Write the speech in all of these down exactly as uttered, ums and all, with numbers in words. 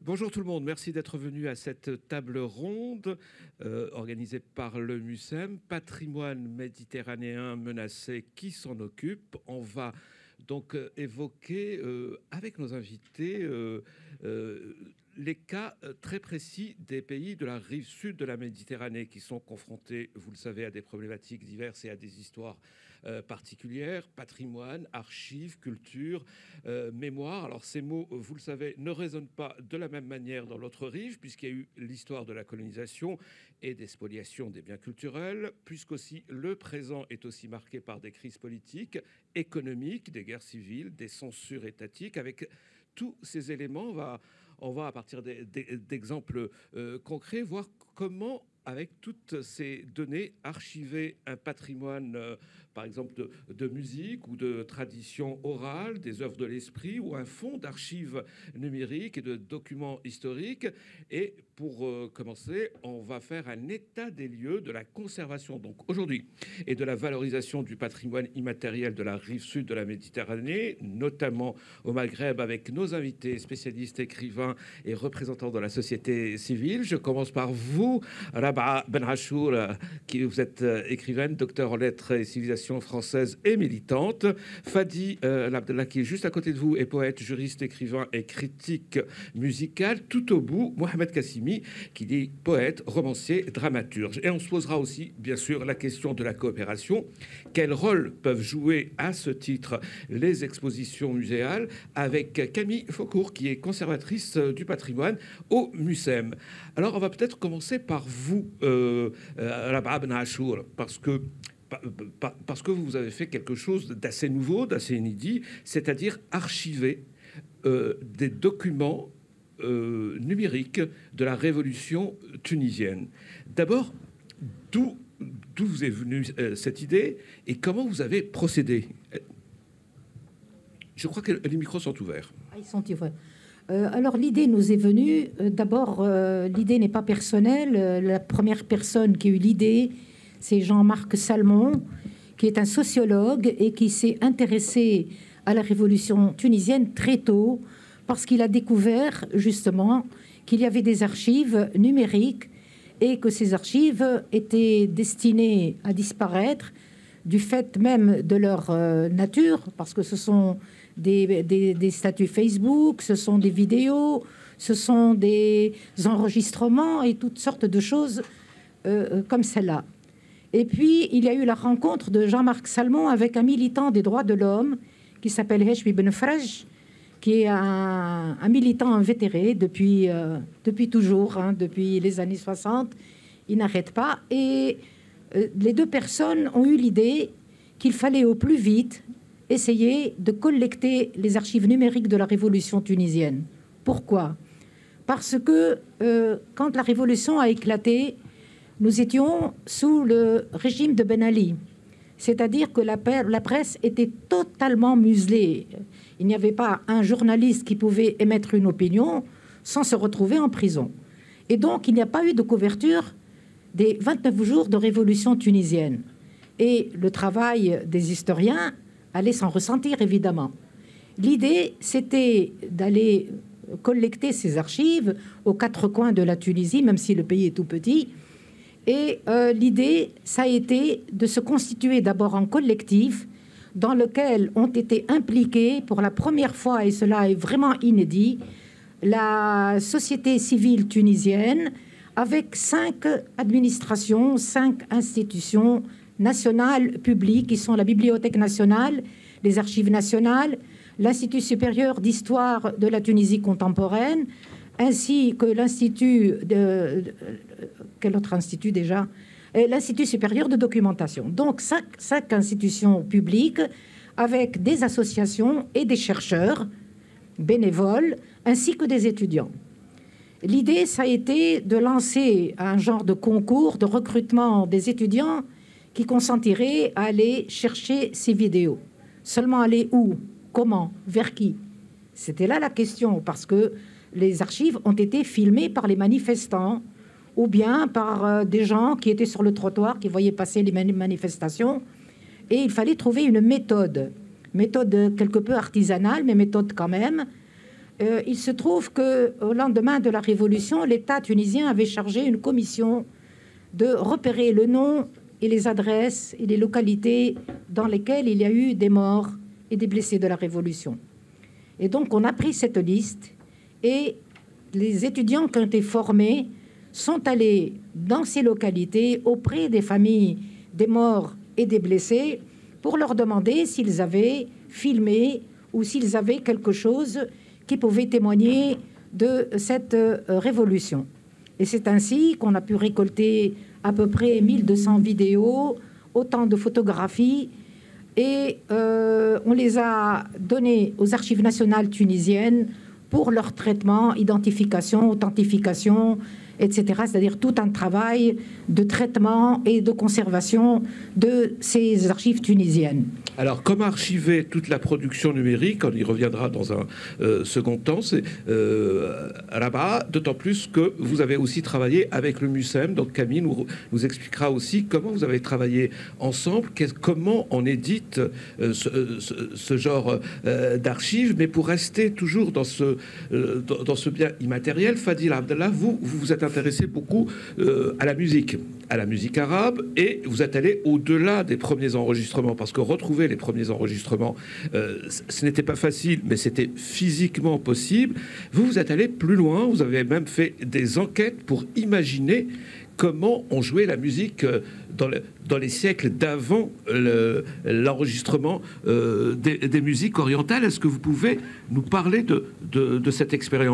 Bonjour tout le monde, merci d'être venu à cette table ronde euh, organisée par le MUSEM. Patrimoine méditerranéen menacé, qui s'en occupe? On va donc euh, évoquer euh, avec nos invités euh, euh, les cas très précis des pays de la rive sud de la Méditerranée qui sont confrontés, vous le savez, à des problématiques diverses et à des histoires euh, particulières, patrimoine, archives, culture, euh, mémoire. Alors ces mots, vous le savez, ne résonnent pas de la même manière dans l'autre rive, puisqu'il y a eu l'histoire de la colonisation et des spoliations des biens culturels, puisqu'aussi le présent est aussi marqué par des crises politiques, économiques, des guerres civiles, des censures étatiques. Avec tous ces éléments, on va, on va à partir d'exemples euh, concrets, voir comment, avec toutes ces données, archiver un patrimoine, euh, par exemple, de, de musique ou de tradition orale, des œuvres de l'esprit, ou un fonds d'archives numériques et de documents historiques. Et pour euh, commencer, on va faire un état des lieux de la conservation, donc aujourd'hui, et de la valorisation du patrimoine immatériel de la rive sud de la Méditerranée, notamment au Maghreb, avec nos invités spécialistes, écrivains et représentants de la société civile. Je commence par vous, Rabaa Ben Achour, qui vous êtes écrivaine, docteur en lettres et civilisation française et militante. Fadi euh, Labdallah, qui est juste à côté de vous, est poète, juriste, écrivain et critique musical. Tout au bout, Mohamed Kassimi, qui est poète, romancier, dramaturge. Et on se posera aussi, bien sûr, la question de la coopération. Quel rôle peuvent jouer à ce titre les expositions muséales, avec Camille Faucourt, qui est conservatrice du patrimoine au MUSEM. Alors, on va peut-être commencer par vous, euh, euh, Rabaa Ben Achour, parce que parce que vous avez fait quelque chose d'assez nouveau, d'assez inédit, c'est-à-dire archiver euh, des documents euh, numériques de la révolution tunisienne. D'abord, d'où d'où vous est venue euh, cette idée et comment vous avez procédé? Je crois que les micros sont ouverts. Ah, ils sont ouverts. Euh, alors l'idée nous est venue, euh, d'abord euh, l'idée n'est pas personnelle, euh, la première personne qui a eu l'idée, c'est Jean-Marc Salmon, qui est un sociologue et qui s'est intéressé à la révolution tunisienne très tôt, parce qu'il a découvert justement qu'il y avait des archives numériques et que ces archives étaient destinées à disparaître du fait même de leur euh, nature, parce que ce sont des, des, des statuts Facebook, ce sont des vidéos, ce sont des enregistrements et toutes sortes de choses euh, comme celle-là. Et puis, il y a eu la rencontre de Jean-Marc Salmon avec un militant des droits de l'homme qui s'appelle Hechmi Ben Fraj, qui est un, un militant invétéré depuis, euh, depuis toujours, hein, depuis les années soixante. Il n'arrête pas. Et euh, les deux personnes ont eu l'idée qu'il fallait au plus vite essayer de collecter les archives numériques de la révolution tunisienne. Pourquoi? Parce que euh, quand la révolution a éclaté, nous étions sous le régime de Ben Ali, c'est-à-dire que la, la presse était totalement muselée. Il n'y avait pas un journaliste qui pouvait émettre une opinion sans se retrouver en prison. Et donc, il n'y a pas eu de couverture des vingt-neuf jours de révolution tunisienne. Et le travail des historiens allait s'en ressentir, évidemment. L'idée, c'était d'aller collecter ces archives aux quatre coins de la Tunisie, même si le pays est tout petit. Et euh, l'idée, ça a été de se constituer d'abord en collectif dans lequel ont été impliqués pour la première fois, et cela est vraiment inédit, la société civile tunisienne avec cinq administrations, cinq institutions nationales publiques qui sont la Bibliothèque nationale, les Archives nationales, l'Institut supérieur d'histoire de la Tunisie contemporaine, ainsi que l'Institut de... Quel autre institut déjà? L'Institut supérieur de documentation. Donc, cinq, cinq institutions publiques avec des associations et des chercheurs bénévoles, ainsi que des étudiants. L'idée, ça a été de lancer un genre de concours de recrutement des étudiants qui consentiraient à aller chercher ces vidéos. Seulement aller où? Comment? Vers qui? C'était là la question, parce que les archives ont été filmées par les manifestants ou bien par euh, des gens qui étaient sur le trottoir, qui voyaient passer les manifestations. Et il fallait trouver une méthode, méthode quelque peu artisanale, mais méthode quand même, Euh, il se trouve qu'au lendemain de la Révolution, l'État tunisien avait chargé une commission de repérer le nom et les adresses et les localités dans lesquelles il y a eu des morts et des blessés de la Révolution. Et donc, on a pris cette liste et les étudiants qui ont été formés sont allés dans ces localités auprès des familles des morts et des blessés pour leur demander s'ils avaient filmé ou s'ils avaient quelque chose qui pouvait témoigner de cette euh, révolution. Et c'est ainsi qu'on a pu récolter à peu près mille deux cents vidéos, autant de photographies, et euh, on les a données aux archives nationales tunisiennes pour leur traitement, identification, authentification, et cetera, c'est-à-dire tout un travail de traitement et de conservation de ces archives tunisiennes. Alors, comment archiver toute la production numérique, on y reviendra dans un euh, second temps, c'est euh, là-bas, d'autant plus que vous avez aussi travaillé avec le MUSEM, donc Camille nous, nous expliquera aussi comment vous avez travaillé ensemble, comment on édite euh, ce, ce, ce genre euh, d'archives, mais pour rester toujours dans ce, euh, dans, dans ce bien immatériel, Fadil Abdallah, vous, vous vous êtes intéressé beaucoup euh, à la musique, à la musique arabe, et vous êtes allé au-delà des premiers enregistrements, parce que retrouver les premiers enregistrements, euh, ce n'était pas facile, mais c'était physiquement possible. Vous, vous êtes allé plus loin, vous avez même fait des enquêtes pour imaginer comment on jouait la musique dans, le, dans les siècles d'avant l'enregistrement euh, des, des musiques orientales. Est-ce que vous pouvez nous parler de, de, de cette expérience ?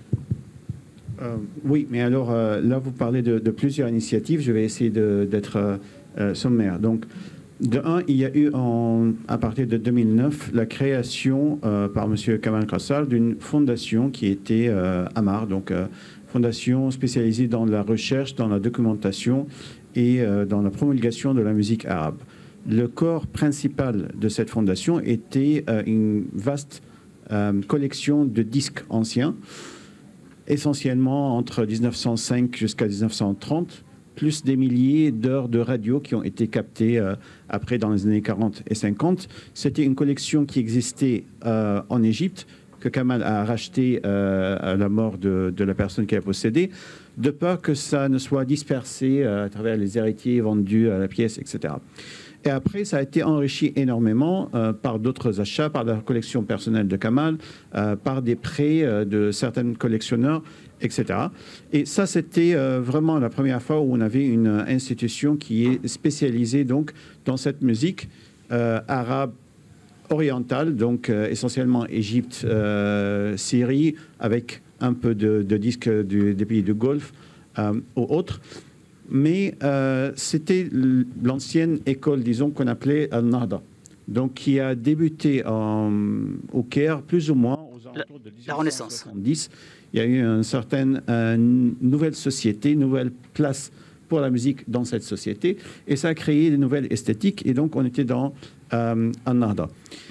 Euh, oui, mais alors euh, là, vous parlez de, de plusieurs initiatives. Je vais essayer d'être euh, sommaire. Donc, de un, il y a eu, en, à partir de deux mille neuf, la création euh, par M. Kamal Krassal d'une fondation qui était euh, AMAR, donc euh, fondation spécialisée dans la recherche, dans la documentation et euh, dans la promulgation de la musique arabe. Le corps principal de cette fondation était euh, une vaste euh, collection de disques anciens, essentiellement entre mille neuf cent cinq jusqu'à mille neuf cent trente, plus des milliers d'heures de radio qui ont été captées euh, après dans les années quarante et cinquante. C'était une collection qui existait euh, en Égypte, que Kamal a racheté euh, à la mort de, de la personne qui a possédé, de peur que ça ne soit dispersé euh, à travers les héritiers vendus à la pièce, et cetera. Et après, ça a été enrichi énormément euh, par d'autres achats, par la collection personnelle de Kamal, euh, par des prêts euh, de certains collectionneurs, et cetera. Et ça, c'était euh, vraiment la première fois où on avait une institution qui est spécialisée donc dans cette musique euh, arabe orientale, donc euh, essentiellement Égypte, euh, Syrie, avec un peu de, de disques du, des pays du Golfe euh, ou autres. Mais euh, c'était l'ancienne école, disons, qu'on appelait Al-Nahda, donc qui a débuté en, au Caire, plus ou moins aux alentours de mille neuf cent soixante-dix. Il y a eu une certaine une nouvelle société, une nouvelle place pour la musique dans cette société, et ça a créé de nouvelles esthétiques, et donc on était dans euh, Al-Nahda.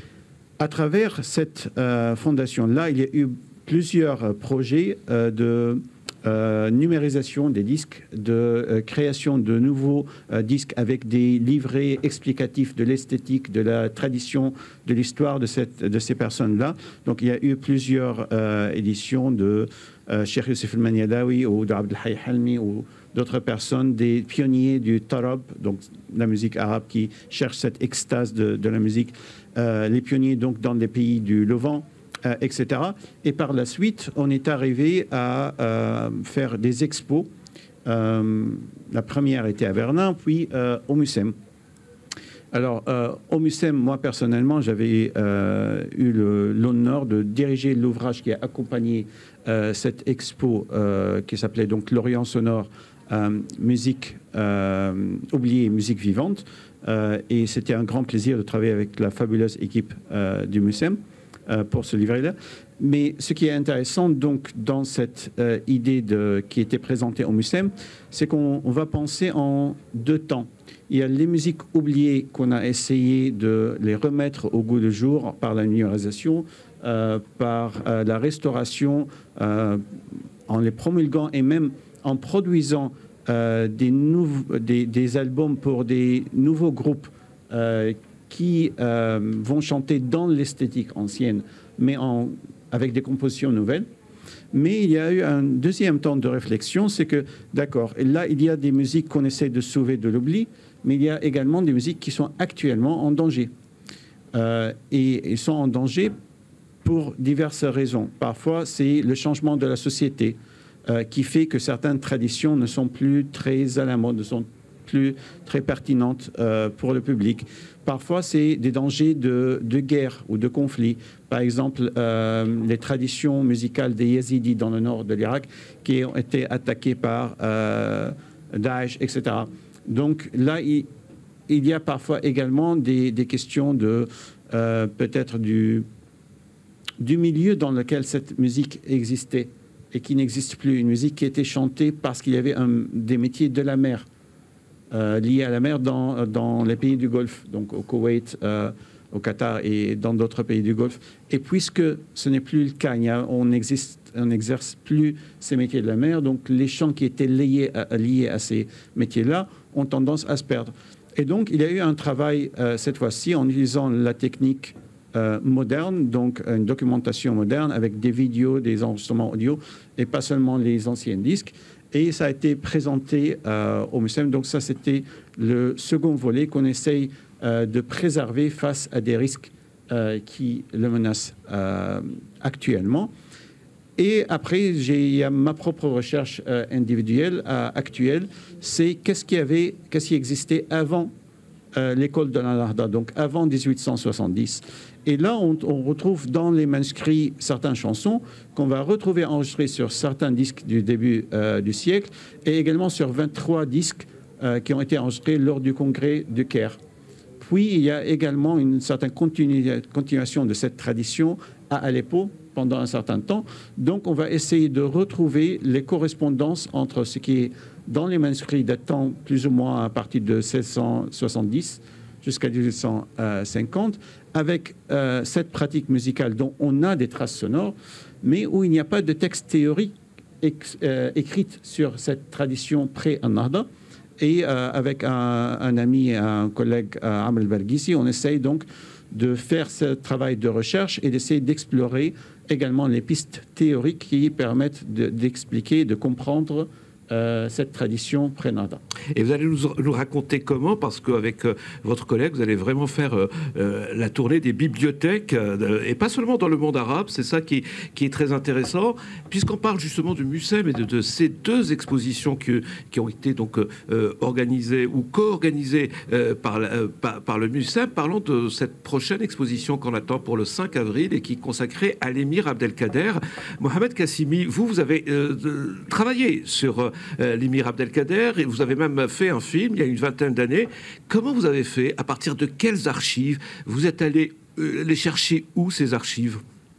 À travers cette euh, fondation-là, il y a eu plusieurs projets euh, de Euh, numérisation des disques, de euh, création de nouveaux euh, disques avec des livrets explicatifs de l'esthétique, de la tradition, de l'histoire de, cette, de ces personnes-là. Donc il y a eu plusieurs euh, éditions de euh, Cheikh Youssef El-Maniadawi ou d'Abd El-Hayy Halmi ou d'autres personnes, des pionniers du tarab, donc la musique arabe qui cherche cette extase de, de la musique, euh, les pionniers donc dans les pays du Levant, Euh, et cetera. Et par la suite, on est arrivé à euh, faire des expos. Euh, la première était à Berlin, puis euh, au MUSEM. Alors, euh, au MUSEM, moi personnellement, j'avais euh, eu l'honneur de diriger l'ouvrage qui a accompagné euh, cette expo euh, qui s'appelait donc L'Orient sonore, euh, musique euh, oubliée et musique vivante. Euh, et c'était un grand plaisir de travailler avec la fabuleuse équipe euh, du MUSEM pour ce livret-là. Mais ce qui est intéressant donc dans cette euh, idée de, qui était présentée au MUSEM, c'est qu'on va penser en deux temps. Il y a les musiques oubliées qu'on a essayé de les remettre au goût du jour par la numérisation, euh, par euh, la restauration, euh, en les promulguant et même en produisant euh, des, des, des albums pour des nouveaux groupes euh, qui euh, vont chanter dans l'esthétique ancienne, mais en avec des compositions nouvelles. Mais il y a eu un deuxième temps de réflexion, c'est que, d'accord, là, il y a des musiques qu'on essaie de sauver de l'oubli, mais il y a également des musiques qui sont actuellement en danger. Euh, et ils sont en danger pour diverses raisons. Parfois, c'est le changement de la société euh, qui fait que certaines traditions ne sont plus très à la mode, ne sont plus très pertinentes euh, pour le public. Parfois, c'est des dangers de, de guerre ou de conflit. Par exemple, euh, les traditions musicales des Yazidis dans le nord de l'Irak qui ont été attaquées par euh, Daesh, et cetera. Donc là, il, il y a parfois également des, des questions de euh, peut-être du, du milieu dans lequel cette musique existait et qui n'existe plus. Une musique qui était chantée parce qu'il y avait un, des métiers de la mer. Euh, liés à la mer dans, dans les pays du Golfe, donc au Koweït, euh, au Qatar et dans d'autres pays du Golfe. Et puisque ce n'est plus le cas, il y a, on n'exerce plus ces métiers de la mer, donc les chants qui étaient liés à, liés à ces métiers-là ont tendance à se perdre. Et donc, il y a eu un travail, euh, cette fois-ci, en utilisant la technique euh, moderne, donc une documentation moderne avec des vidéos, des enregistrements audio, et pas seulement les anciens disques. Et ça a été présenté euh, au Mucem. Donc ça, c'était le second volet qu'on essaye euh, de préserver face à des risques euh, qui le menacent euh, actuellement. Et après, j'ai, il y a ma propre recherche euh, individuelle, euh, actuelle. C'est qu'est-ce qui avait, qu'est-ce qui existait avant euh, l'école de la Nahda, donc avant dix-huit cent soixante-dix. Et là, on, on retrouve dans les manuscrits certaines chansons qu'on va retrouver enregistrées sur certains disques du début euh, du siècle et également sur vingt-trois disques euh, qui ont été enregistrés lors du congrès de Caire. Puis, il y a également une certaine continu- continuation de cette tradition à Aleppo pendant un certain temps. Donc, on va essayer de retrouver les correspondances entre ce qui est dans les manuscrits datant plus ou moins à partir de seize cent soixante-dix jusqu'à dix-huit cent cinquante, avec euh, cette pratique musicale dont on a des traces sonores, mais où il n'y a pas de texte théorique ex, euh, écrit sur cette tradition pré-Nahda. Et euh, avec un, un ami, un collègue, euh, Amel Bergissi, on essaye donc de faire ce travail de recherche et d'essayer d'explorer également les pistes théoriques qui permettent de, d'expliquer, de comprendre Euh, cette tradition pré-Nahda. Et vous allez nous, nous raconter comment, parce qu'avec euh, votre collègue, vous allez vraiment faire euh, euh, la tournée des bibliothèques, euh, et pas seulement dans le monde arabe, c'est ça qui, qui est très intéressant, puisqu'on parle justement du Mucem et de, de ces deux expositions que, qui ont été donc euh, organisées ou co-organisées euh, par, euh, par, par le Mucem. Parlons de cette prochaine exposition qu'on attend pour le cinq avril et qui est consacrée à l'émir Abdelkader. Mohamed Kassimi, vous, vous avez euh, de, travaillé sur euh, Euh, l'émir Abdelkader, et vous avez même fait un film il y a une vingtaine d'années. Comment vous avez fait? À partir de quelles archives vous êtes allé euh, les chercher? Où ces archives?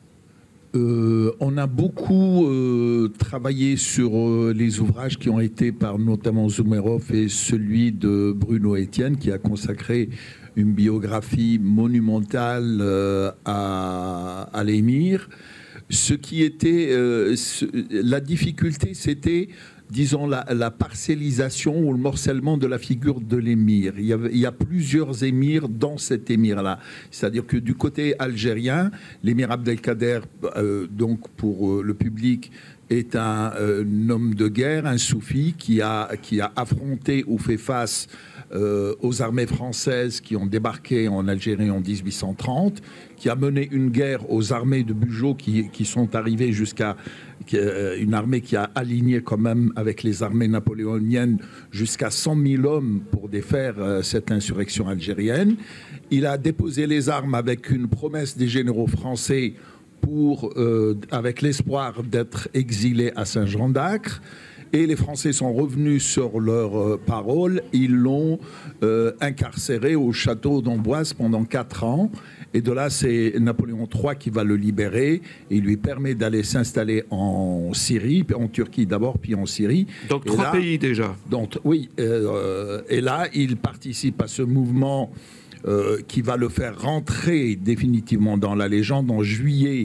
Euh, on a beaucoup euh, travaillé sur euh, les ouvrages qui ont été par notamment Zoumerov et celui de Bruno Etienne, qui a consacré une biographie monumentale euh, à, à l'émir. Ce qui était euh, ce, la difficulté, c'était, disons, la, la parcellisation ou le morcellement de la figure de l'émir. Il y a, il y a plusieurs émirs dans cet émir-là. C'est-à-dire que du côté algérien, l'émir Abdelkader, euh, donc pour euh, le public, est un, euh, un homme de guerre, un soufi qui a, qui a affronté ou fait face euh, aux armées françaises qui ont débarqué en Algérie en dix-huit cent trente, qui a mené une guerre aux armées de Bugeaud qui, qui sont arrivées jusqu'à euh, une armée qui a aligné quand même avec les armées napoléoniennes jusqu'à cent mille hommes pour défaire euh, cette insurrection algérienne. Il a déposé les armes avec une promesse des généraux français pour, euh, avec l'espoir d'être exilé à Saint-Jean-d'Acre. Et les Français sont revenus sur leur euh, parole. Ils l'ont euh, incarcéré au château d'Amboise pendant quatre ans. Et de là, c'est Napoléon trois qui va le libérer. Et il lui permet d'aller s'installer en Syrie, en Turquie d'abord, puis en Syrie. Donc et trois là, pays déjà. Donc, oui. Euh, et là, il participe à ce mouvement Euh, qui va le faire rentrer définitivement dans la légende en juillet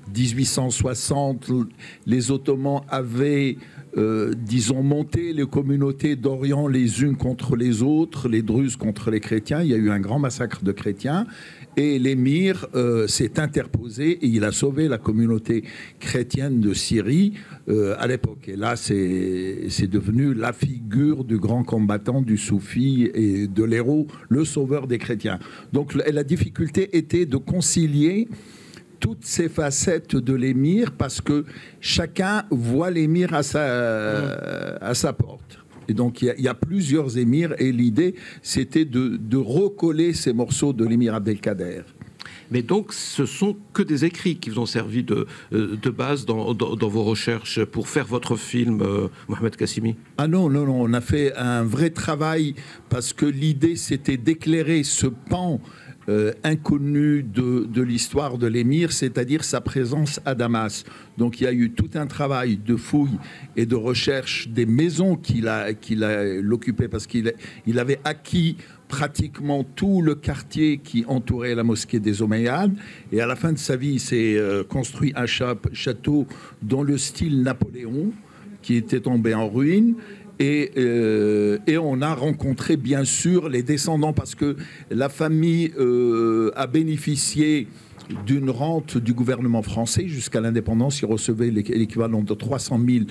dix-huit cent soixante, les Ottomans avaient, euh, disons, monté les communautés d'Orient les unes contre les autres, les Druzes contre les chrétiens. Il y a eu un grand massacre de chrétiens. Et l'émir euh, s'est interposé et il a sauvé la communauté chrétienne de Syrie euh, à l'époque. Et là, c'est devenu la figure du grand combattant, du soufi et de l'héros, le sauveur des chrétiens. Donc la difficulté était de concilier toutes ces facettes de l'émir parce que chacun voit l'émir à sa, à sa porte. Et donc, il y, a, il y a plusieurs émirs et l'idée, c'était de, de recoller ces morceaux de l'émir Abdelkader. Mais donc, ce sont que des écrits qui vous ont servi de, de base dans, dans, dans vos recherches pour faire votre film, euh, Mohamed Kassimi? Ah non, non, non, on a fait un vrai travail parce que l'idée, c'était d'éclairer ce pan Euh, inconnu de, de l'histoire de l'émir, c'est-à-dire sa présence à Damas. Donc il y a eu tout un travail de fouille et de recherche des maisons qu'il a, qu'il a l'occupait, parce qu'il il avait acquis pratiquement tout le quartier qui entourait la mosquée des Omeyyades. Et à la fin de sa vie, il s'est euh, construit un château dans le style Napoléon, qui était tombé en ruine. Et, euh, et on a rencontré bien sûr les descendants parce que la famille euh, a bénéficié d'une rente du gouvernement français jusqu'à l'indépendance. Ils recevaient l'équivalent de trois cent mille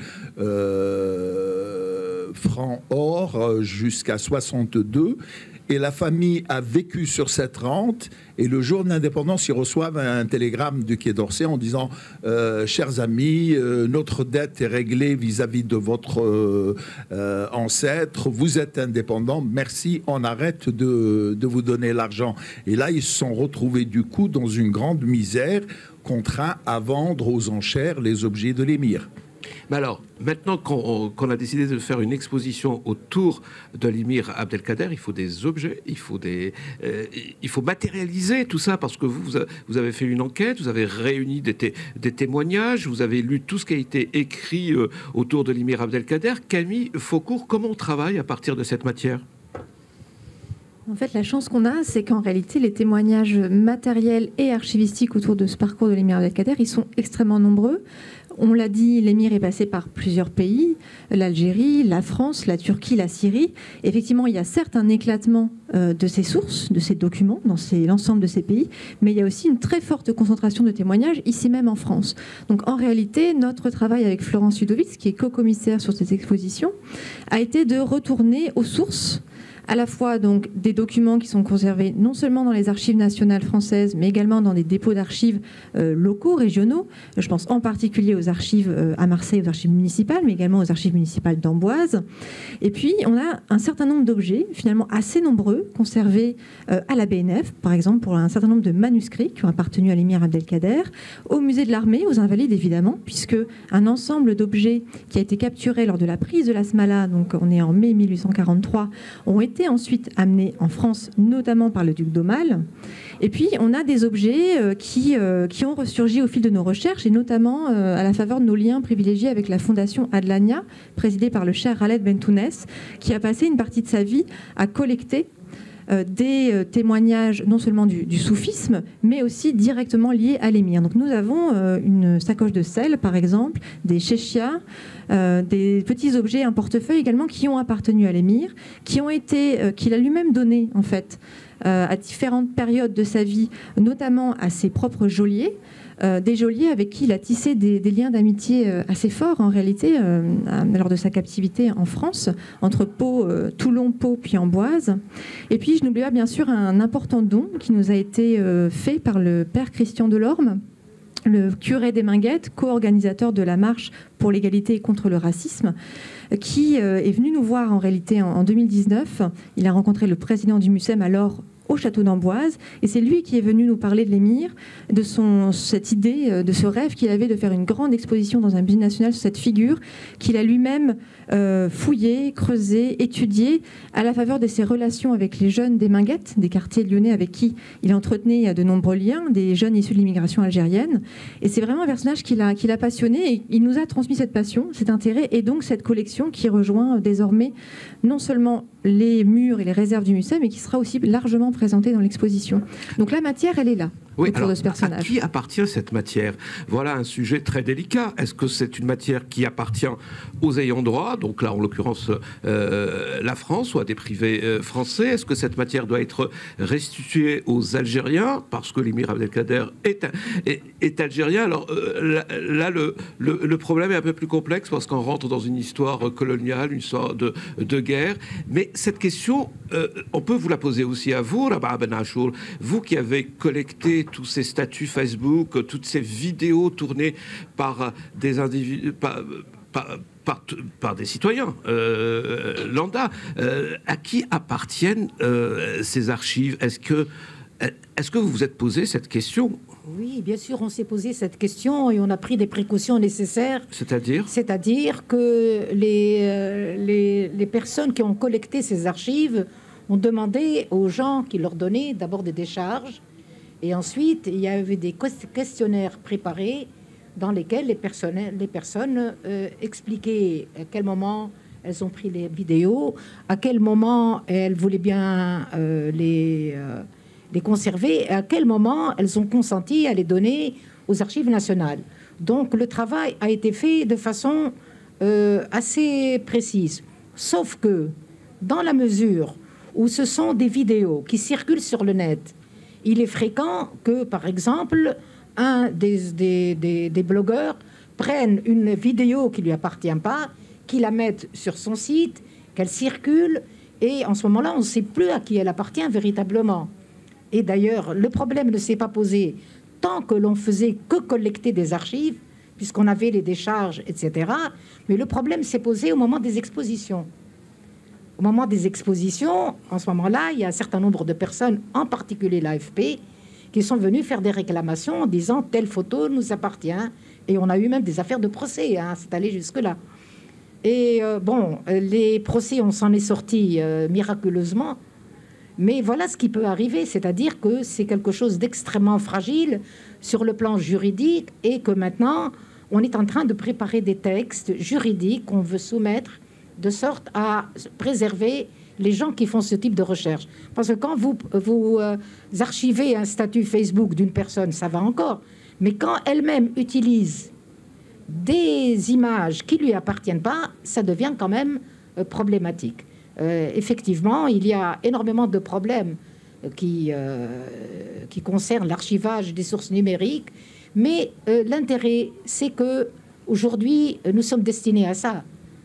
euh, francs or jusqu'à soixante-deux. Et la famille a vécu sur cette rente. Et le jour de l'indépendance, ils reçoivent un télégramme du Quai d'Orsay en disant euh, « Chers amis, euh, notre dette est réglée vis-à-vis de votre euh, euh, ancêtre. Vous êtes indépendants. Merci, on arrête de, de vous donner l'argent. » Et là, ils se sont retrouvés du coup dans une grande misère, contraints à vendre aux enchères les objets de l'émir. Mais alors, maintenant qu'on qu'on a décidé de faire une exposition autour de l'émir Abdelkader, il faut des objets, il faut, des, euh, il faut matérialiser tout ça, parce que vous, vous avez fait une enquête, vous avez réuni des, té des témoignages, vous avez lu tout ce qui a été écrit euh, autour de l'émir Abdelkader. Camille Faucourt, comment on travaille à partir de cette matière ? En fait, la chance qu'on a, c'est qu'en réalité, les témoignages matériels et archivistiques autour de ce parcours de l'émir Abdelkader, ils sont extrêmement nombreux. On l'a dit, l'émir est passé par plusieurs pays, l'Algérie, la France, la Turquie, la Syrie. Effectivement, il y a certes un éclatement euh, de ces sources, de ces documents, dans l'ensemble de ces pays, mais il y a aussi une très forte concentration de témoignages, ici même en France. Donc en réalité, notre travail avec Florence Ludowitz, qui est co-commissaire sur cette exposition, a été de retourner aux sources, à la fois donc des documents qui sont conservés non seulement dans les archives nationales françaises, mais également dans des dépôts d'archives euh, locaux, régionaux. Je pense en particulier aux archives euh, à Marseille, aux archives municipales, mais également aux archives municipales d'Amboise. Et puis, on a un certain nombre d'objets, finalement assez nombreux, conservés euh, à la B N F, par exemple, pour un certain nombre de manuscrits qui ont appartenu à l'émir Abdelkader, au musée de l'armée, aux Invalides, évidemment, puisque un ensemble d'objets qui a été capturé lors de la prise de la Smala, donc on est en mai mille huit cent quarante-trois, ont été ensuite amenés en France, notamment par le duc d'Aumale. Et puis, on a des objets euh, qui, euh, qui ont ressurgi au fil de nos recherches, et notamment euh, à la faveur de nos liens privilégiés avec la fondation Adlania, présidée par le cher Khaled Bentounès, qui a passé une partie de sa vie à collecter Euh, des euh, témoignages non seulement du, du soufisme, mais aussi directement liés à l'émir. Donc nous avons euh, une sacoche de sel, par exemple, des chéchias, euh, des petits objets, un portefeuille également, qui ont appartenu à l'émir, qui ont été, euh, qu'il a lui-même donné, en fait, euh, à différentes périodes de sa vie, notamment à ses propres geôliers, Euh, des geôliers avec qui il a tissé des, des liens d'amitié euh, assez forts en réalité euh, lors de sa captivité en France, entre Pau, euh, Toulon, Pau puis Amboise. Et puis je n'oublie pas bien sûr un important don qui nous a été euh, fait par le père Christian Delorme, le curé des Minguettes, co-organisateur de la marche pour l'égalité et contre le racisme, qui euh, est venu nous voir en réalité en, en deux mille dix-neuf. Il a rencontré le président du MUSEM alors au château d'Amboise, et c'est lui qui est venu nous parler de l'émir, de son, cette idée, de ce rêve qu'il avait de faire une grande exposition dans un musée national sur cette figure qu'il a lui-même euh, fouillé, creusé, étudié à la faveur de ses relations avec les jeunes des Minguettes, des quartiers lyonnais avec qui il entretenait de nombreux liens, des jeunes issus de l'immigration algérienne. Et c'est vraiment un personnage qui l'a qui l'a passionné, et il nous a transmis cette passion, cet intérêt, et donc cette collection qui rejoint désormais non seulement les murs et les réserves du musée, mais qui sera aussi largement présentée dans l'exposition. Donc la matière, elle est là. Oui, autour alors, de ce personnage. à qui appartient cette matière? Voilà un sujet très délicat. Est-ce que c'est une matière qui appartient aux ayants droit, donc là en l'occurrence euh, la France, ou à des privés euh, français? Est-ce que cette matière doit être restituée aux Algériens parce que l'émir Abdelkader est, est, est algérien? Alors euh, là, là le, le, le problème est un peu plus complexe parce qu'on rentre dans une histoire coloniale, une histoire de, de guerre. Mais cette question, euh, on peut vous la poser aussi à vous, Rabaa Ben Achour, vous qui avez collecté tous ces statuts Facebook, toutes ces vidéos tournées par des individus, par, par, par, par des citoyens euh, lambda. Euh, à qui appartiennent euh, ces archives? Est-ce que, est-ce que vous vous êtes posé cette question? Oui, bien sûr, on s'est posé cette question et on a pris des précautions nécessaires. C'est-à-dire C'est-à-dire que les, euh, les, les personnes qui ont collecté ces archives ont demandé aux gens qui leur donnaient d'abord des décharges. Et ensuite, il y avait des questionnaires préparés dans lesquels les personnes, les personnes euh, expliquaient à quel moment elles ont pris les vidéos, à quel moment elles voulaient bien euh, les, euh, les conserver, et à quel moment elles ont consenti à les donner aux archives nationales. Donc le travail a été fait de façon euh, assez précise. Sauf que, dans la mesure où ce sont des vidéos qui circulent sur le net, il est fréquent que, par exemple, un des, des, des, des blogueurs prenne une vidéo qui ne lui appartient pas, qu'il la mette sur son site, qu'elle circule, et en ce moment-là, on ne sait plus à qui elle appartient véritablement. Et d'ailleurs, le problème ne s'est pas posé tant que l'on faisait que collecter des archives, puisqu'on avait les décharges, et cetera. Mais le problème s'est posé au moment des expositions. Au moment des expositions, en ce moment-là, il y a un certain nombre de personnes, en particulier l'A F P, qui sont venues faire des réclamations en disant « telle photo nous appartient ». Et on a eu même des affaires de procès, hein, c'est allé jusque-là. Et euh, bon, les procès, on s'en est sorti euh, miraculeusement. Mais voilà ce qui peut arriver, c'est-à-dire que c'est quelque chose d'extrêmement fragile sur le plan juridique et que maintenant, on est en train de préparer des textes juridiques qu'on veut soumettre de sorte à préserver les gens qui font ce type de recherche. Parce que quand vous, vous euh, archivez un statut Facebook d'une personne, ça va encore. Mais quand elle-même utilise des images qui ne lui appartiennent pas, ça devient quand même euh, problématique. Euh, effectivement, il y a énormément de problèmes qui, euh, qui concernent l'archivage des sources numériques, mais euh, l'intérêt, c'est que aujourd'hui, nous sommes destinés à ça.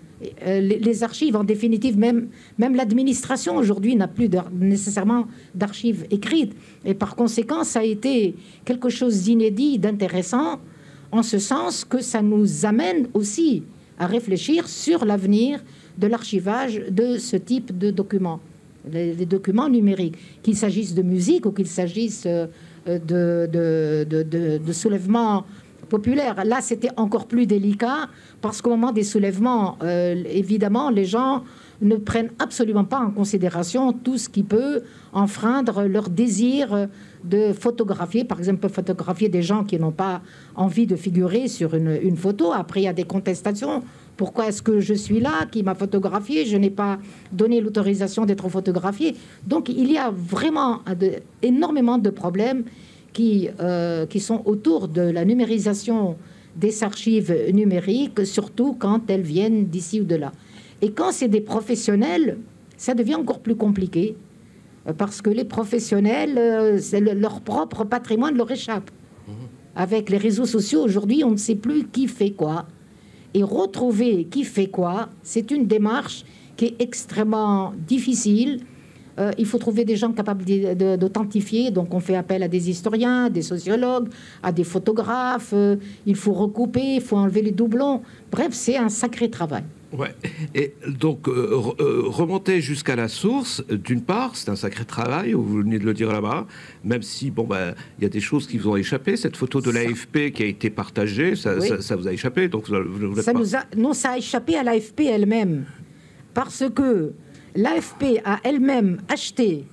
Les archives, en définitive, même, même l'administration aujourd'hui n'a plus nécessairement d'archives écrites. Et par conséquent, ça a été quelque chose d'inédit, d'intéressant, en ce sens que ça nous amène aussi à réfléchir sur l'avenir de l'archivage de ce type de documents, les, les documents numériques, qu'il s'agisse de musique ou qu'il s'agisse de, de, de, de, de soulèvements populaire. Là, c'était encore plus délicat parce qu'au moment des soulèvements, euh, évidemment, les gens ne prennent absolument pas en considération tout ce qui peut enfreindre leur désir de photographier. Par exemple, photographier des gens qui n'ont pas envie de figurer sur une, une photo. Après, il y a des contestations. Pourquoi est-ce que je suis là? Qui m'a photographié? Je n'ai pas donné l'autorisation d'être photographié. Donc, il y a vraiment de, énormément de problèmes Qui, euh, qui sont autour de la numérisation des archives numériques, surtout quand elles viennent d'ici ou de là. Et quand c'est des professionnels, ça devient encore plus compliqué, parce que les professionnels, euh, c'est le, leur propre patrimoine leur échappe. Avec les réseaux sociaux, aujourd'hui, on ne sait plus qui fait quoi. Et retrouver qui fait quoi, c'est une démarche qui est extrêmement difficile. Euh, il faut trouver des gens capables d'authentifier, donc on fait appel à des historiens, des sociologues, à des photographes, euh, il faut recouper, il faut enlever les doublons. Bref, c'est un sacré travail. Ouais. Et donc, euh, euh, remonter jusqu'à la source, d'une part, c'est un sacré travail, vous venez de le dire là-bas, même si, bon, bah, il y a des choses qui vous ont échappé. Cette photo de l'A F P qui a été partagée, ça, oui. ça, ça vous a échappé, donc vous, vous ça pas... nous a, non, ça a échappé à l'A F P elle-même, parce que l'A F P a elle-même acheté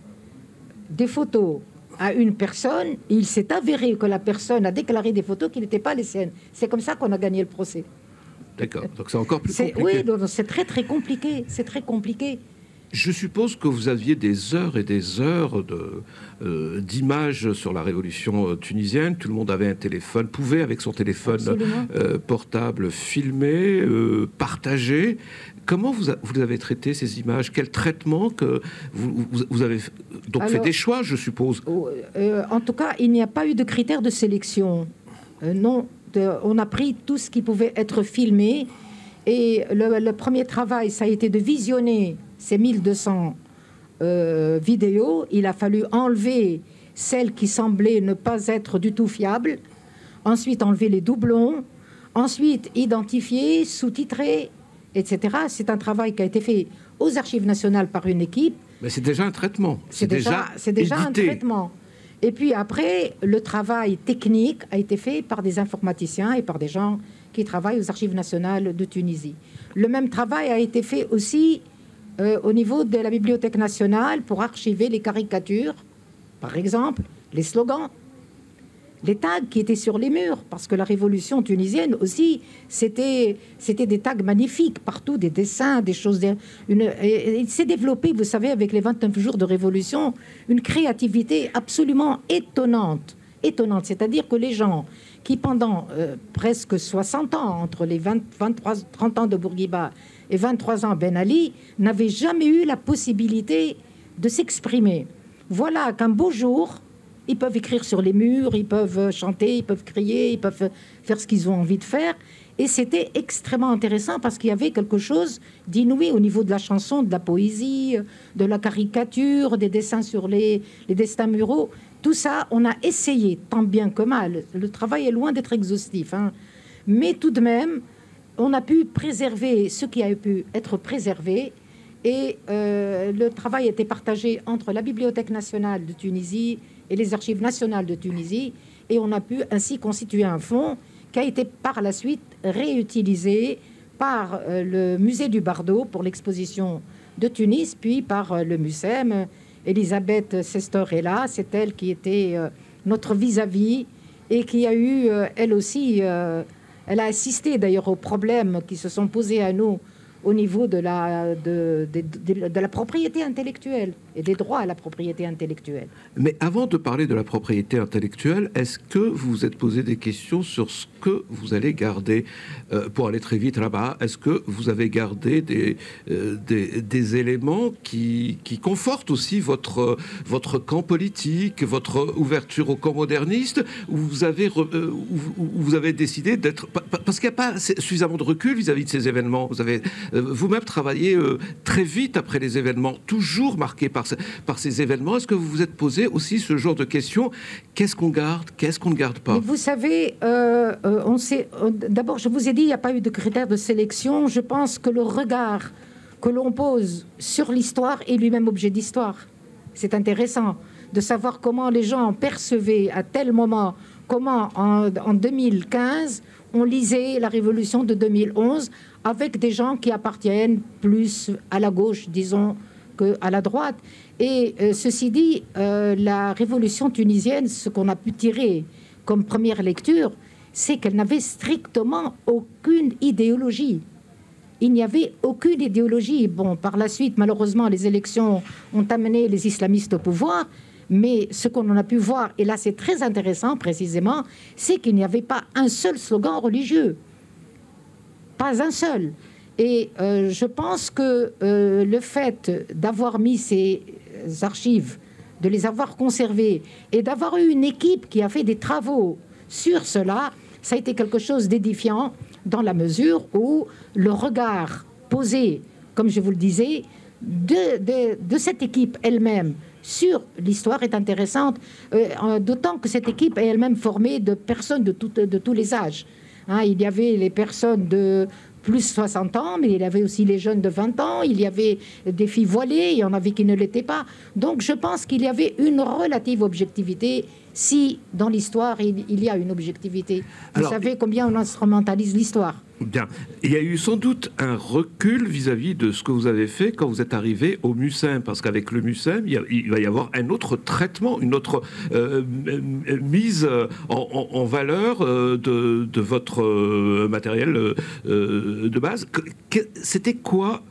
des photos à une personne, et il s'est avéré que la personne a déclaré des photos qui n'étaient pas les siennes. C'est comme ça qu'on a gagné le procès. D'accord, donc c'est encore plus compliqué. Oui, c'est très très compliqué, c'est très compliqué. Je suppose que vous aviez des heures et des heures de, euh, d'images sur la révolution tunisienne. Tout le monde avait un téléphone, pouvait avec son téléphone euh, portable filmer, euh, partager. Comment vous, a, vous avez traité ces images? Quel traitement que vous, vous, vous avez donc Alors, fait des choix, je suppose? euh, En tout cas, il n'y a pas eu de critères de sélection. Euh, non, de, on a pris tout ce qui pouvait être filmé. Et le, le premier travail, ça a été de visionner ces mille deux cents euh, vidéos. Il a fallu enlever celles qui semblaient ne pas être du tout fiables. Ensuite, enlever les doublons. Ensuite, identifier, sous-titrer, et cetera. C'est un travail qui a été fait aux Archives nationales par une équipe. Mais c'est déjà un traitement. C'est déjà, c'est déjà un traitement. Et puis après, le travail technique a été fait par des informaticiens et par des gens qui travaillent aux Archives nationales de Tunisie. Le même travail a été fait aussi euh, au niveau de la Bibliothèque nationale pour archiver les caricatures, par exemple, les slogans, les tags qui étaient sur les murs, parce que la révolution tunisienne aussi, c'était c'était des tags magnifiques, partout, des dessins, des choses... Une, et, et il s'est développé, vous savez, avec les vingt-neuf jours de révolution, une créativité absolument étonnante, étonnante. C'est-à-dire que les gens qui, pendant euh, presque soixante ans, entre les vingt, vingt-trois, trente ans de Bourguiba et vingt-trois ans Ben Ali, n'avaient jamais eu la possibilité de s'exprimer. Voilà qu'un beau jour... Ils peuvent écrire sur les murs, ils peuvent chanter, ils peuvent crier, ils peuvent faire ce qu'ils ont envie de faire. Et c'était extrêmement intéressant parce qu'il y avait quelque chose d'inouï au niveau de la chanson, de la poésie, de la caricature, des dessins sur les, les destins muraux. Tout ça, on a essayé, tant bien que mal. Le travail est loin d'être exhaustif, hein. Mais tout de même, on a pu préserver ce qui a pu être préservé. Et euh, le travail a été partagé entre la Bibliothèque nationale de Tunisie et les Archives nationales de Tunisie, et on a pu ainsi constituer un fonds qui a été par la suite réutilisé par euh, le musée du Bardo pour l'exposition de Tunis, puis par euh, le MUSEM. Elisabeth Sestor est là, c'est elle qui était euh, notre vis-à-vis et qui a eu, euh, elle aussi, euh, elle a assisté d'ailleurs aux problèmes qui se sont posés à nous au niveau de la, de, de, de, de la propriété intellectuelle et des droits à la propriété intellectuelle. Mais avant de parler de la propriété intellectuelle, est-ce que vous vous êtes posé des questions sur ce que vous allez garder euh, pour aller très vite là-bas? Est-ce que vous avez gardé des, euh, des, des éléments qui, qui confortent aussi votre, votre camp politique, votre ouverture au camp moderniste, où vous avez, euh, où, où vous avez décidé d'être... Parce qu'il n'y a pas suffisamment de recul vis-à-vis de ces événements. Vous avez vous-même travaillé euh, très vite après les événements, toujours marqué par, ce, par ces événements. Est-ce que vous vous êtes posé aussi ce genre de questions? Qu'est-ce qu'on garde? Qu'est-ce qu'on ne garde pas? Mais vous savez, euh, euh, on sait, euh, d'abord, je vous ai dit, il n'y a pas eu de critères de sélection. Je pense que le regard que l'on pose sur l'histoire est lui-même objet d'histoire. C'est intéressant de savoir comment les gens percevaient à tel moment, comment en, en deux mille quinze, on lisait la révolution de deux mille onze avec des gens qui appartiennent plus à la gauche, disons, qu'à la droite. Et euh, ceci dit, euh, la révolution tunisienne, ce qu'on a pu tirer comme première lecture, c'est qu'elle n'avait strictement aucune idéologie. Il n'y avait aucune idéologie. Bon, par la suite, malheureusement, les élections ont amené les islamistes au pouvoir. Mais ce qu'on en a pu voir, et là c'est très intéressant précisément, c'est qu'il n'y avait pas un seul slogan religieux. Pas un seul. Et euh, je pense que euh, le fait d'avoir mis ces archives, de les avoir conservées, et d'avoir eu une équipe qui a fait des travaux sur cela, ça a été quelque chose d'édifiant dans la mesure où le regard posé, comme je vous le disais, de, de, de cette équipe elle-même sur l'histoire est intéressante, euh, d'autant que cette équipe est elle-même formée de personnes de, tout, de tous les âges. Hein, il y avait les personnes de plus soixante ans, mais il y avait aussi les jeunes de vingt ans, il y avait des filles voilées, il y en avait qui ne l'étaient pas. Donc je pense qu'il y avait une relative objectivité, si dans l'histoire il, il y a une objectivité. Vous Alors, savez combien on instrumentalise l'histoire. Bien. Il y a eu sans doute un recul vis-à-vis de ce que vous avez fait quand vous êtes arrivé au MUSEM, parce qu'avec le MUSEM, il, y a, il va y avoir un autre traitement, une autre euh, mise en, en, en valeur euh, de, de votre euh, matériel euh, de base. C'était quoi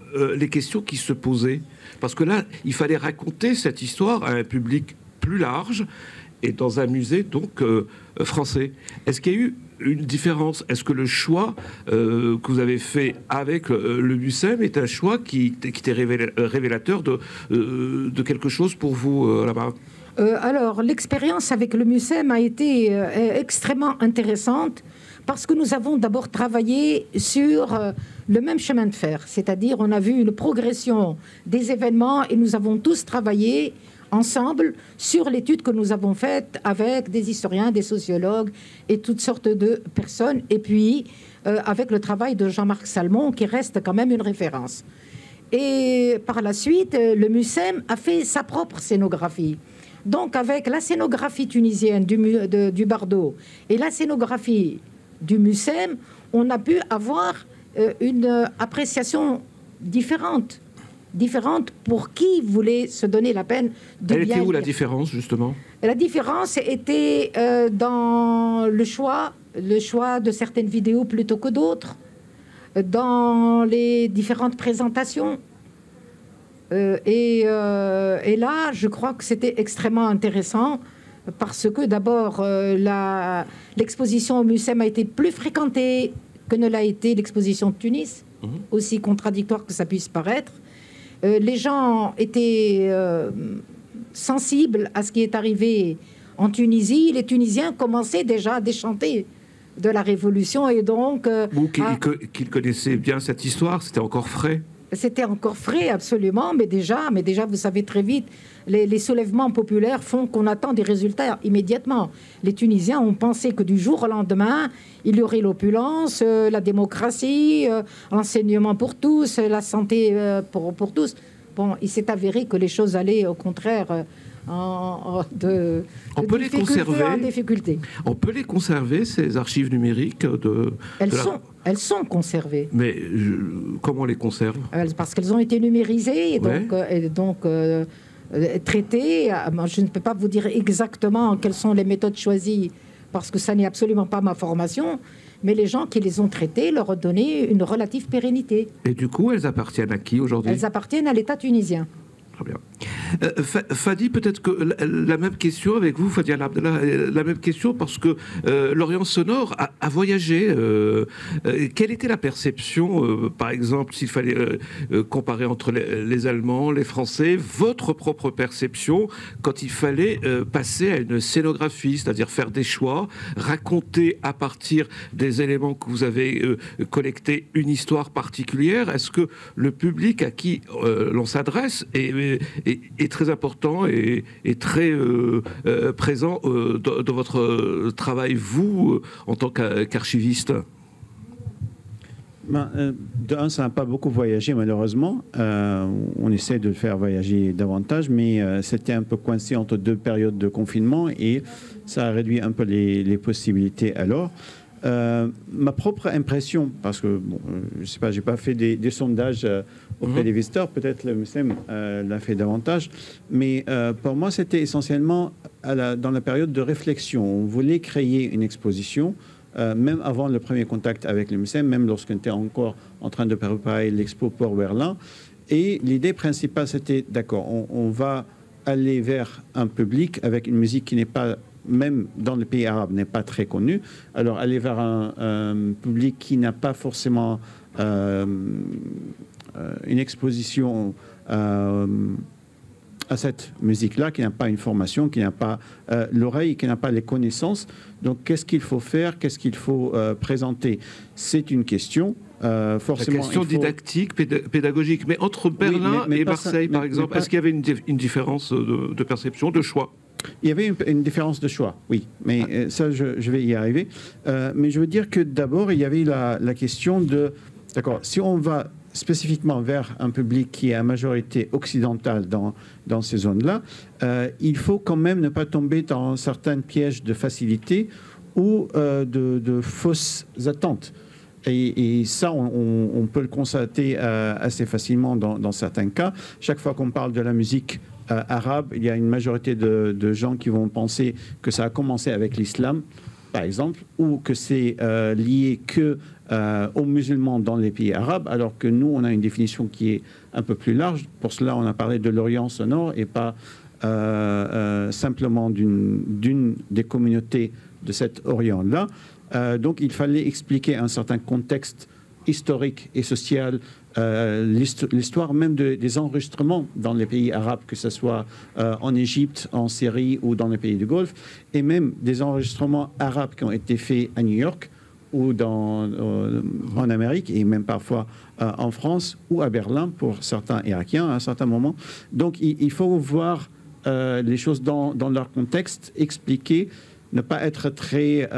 euh, les questions qui se posaient. Parce que là, il fallait raconter cette histoire à un public plus large et dans un musée donc euh, français. Est-ce qu'il y a eu une différence? Est-ce que le choix euh, que vous avez fait avec euh, le MUSEM est un choix qui, qui était révélateur de, euh, de quelque chose pour vous euh, là-bas? euh, Alors, l'expérience avec le MUSEM a été euh, extrêmement intéressante parce que nous avons d'abord travaillé sur euh, le même chemin de fer, c'est-à-dire on a vu une progression des événements et nous avons tous travaillé ensemble sur l'étude que nous avons faite avec des historiens, des sociologues et toutes sortes de personnes, et puis euh, avec le travail de Jean-Marc Salmon qui reste quand même une référence. Et par la suite, le MUSEM a fait sa propre scénographie. Donc avec la scénographie tunisienne du, de, du Bardo et la scénographie du MUSEM, on a pu avoir euh, une appréciation différente. différente pour qui voulait se donner la peine de Elle bien était où lire. La différence, justement? La différence était euh, dans le choix, le choix de certaines vidéos plutôt que d'autres, dans les différentes présentations. Euh, et, euh, et là, je crois que c'était extrêmement intéressant parce que d'abord, euh, la, l'exposition au MUSEM a été plus fréquentée que ne l'a été l'exposition de Tunis, mmh. aussi contradictoire que ça puisse paraître. Euh, les gens étaient euh, sensibles à ce qui est arrivé en Tunisie. Les Tunisiens commençaient déjà à déchanter de la Révolution et donc... Euh, Ou qu'ils à... qu'ils connaissaient bien cette histoire, c'était encore frais. C'était encore frais, absolument, mais déjà, mais déjà, vous savez très vite, les, les soulèvements populaires font qu'on attend des résultats immédiatement. Les Tunisiens ont pensé que du jour au lendemain, il y aurait l'opulence, euh, la démocratie, euh, l'enseignement pour tous, la santé euh, pour, pour tous. Bon, il s'est avéré que les choses allaient au contraire euh, en, en, de, on de peut les conserver. En difficulté. On peut les conserver, ces archives numériques de. Elles de la... sont. Elles sont conservées. Mais je, comment on les conserve? Parce qu'elles ont été numérisées et donc, ouais. et donc euh, traitées. Je ne peux pas vous dire exactement quelles sont les méthodes choisies parce que ça n'est absolument pas ma formation. Mais les gens qui les ont traitées leur ont donné une relative pérennité. Et du coup, elles appartiennent à qui aujourd'hui? Elles appartiennent à l'État tunisien. Très bien. Euh, Fadi, peut-être que la, la même question avec vous, Fadi Al-Abdallah, la même question parce que euh, l'Orient sonore a, a voyagé. Euh, euh, quelle était la perception, euh, par exemple, s'il fallait euh, comparer entre les, les Allemands, les Français, votre propre perception quand il fallait euh, passer à une scénographie, c'est-à-dire faire des choix, raconter à partir des éléments que vous avez euh, collectés une histoire particulière? Est-ce que le public à qui euh, l'on s'adresse est, est, est très important et, et très euh, euh, présent euh, dans, dans votre travail, vous, euh, en tant qu'archiviste? Ben, euh, de un, ça n'a pas beaucoup voyagé, malheureusement. Euh, on essaie de le faire voyager davantage, mais euh, c'était un peu coincé entre deux périodes de confinement et ça a réduit un peu les, les possibilités alors. Euh, ma propre impression, parce que bon, euh, je ne sais pas, j'ai pas fait des, des sondages euh, auprès mmh. des visiteurs, peut-être le MUSEM euh, l'a fait davantage, mais euh, pour moi c'était essentiellement à la, dans la période de réflexion. On voulait créer une exposition, euh, même avant le premier contact avec le MUSEM, même lorsqu'on était encore en train de préparer l'expo Port Berlin. Et l'idée principale c'était, d'accord, on, on va aller vers un public avec une musique qui n'est pas, même dans le pays arabe, n'est pas très connu. Alors, aller vers un, un public qui n'a pas forcément euh, une exposition euh, à cette musique-là, qui n'a pas une formation, qui n'a pas euh, l'oreille, qui n'a pas les connaissances. Donc, qu'est-ce qu'il faut faire? Qu'est-ce qu'il faut euh, présenter? C'est une question. Euh, forcément, la question faut... didactique, pédagogique. Mais entre Berlin oui, mais, mais et Marseille, ça, par mais, exemple, mais est-ce qu'il y avait une, une différence de, de perception, de choix? Il y avait une, une différence de choix, oui, mais ah. ça, je, je vais y arriver. Euh, mais je veux dire que d'abord, il y avait la, la question de, d'accord, si on va spécifiquement vers un public qui est à majorité occidentale dans, dans ces zones-là, euh, il faut quand même ne pas tomber dans certains pièges de facilité ou euh, de, de fausses attentes. Et, et ça, on, on peut le constater euh, assez facilement dans, dans certains cas. Chaque fois qu'on parle de la musique Euh, arabe, il y a une majorité de, de gens qui vont penser que ça a commencé avec l'islam, par exemple, ou que c'est euh, lié que euh, aux musulmans dans les pays arabes, alors que nous, on a une définition qui est un peu plus large. Pour cela, on a parlé de l'Orient sonore et pas euh, euh, simplement d'une d'une des communautés de cet Orient-là. Euh, donc, il fallait expliquer un certain contexte historique et social, euh, l'histoire même de, des enregistrements dans les pays arabes, que ce soit euh, en Égypte, en Syrie ou dans les pays du Golfe, et même des enregistrements arabes qui ont été faits à New York ou dans, euh, en Amérique, et même parfois euh, en France ou à Berlin pour certains Irakiens à un certain moment. Donc il, il faut voir euh, les choses dans, dans leur contexte, expliquer, ne pas être très,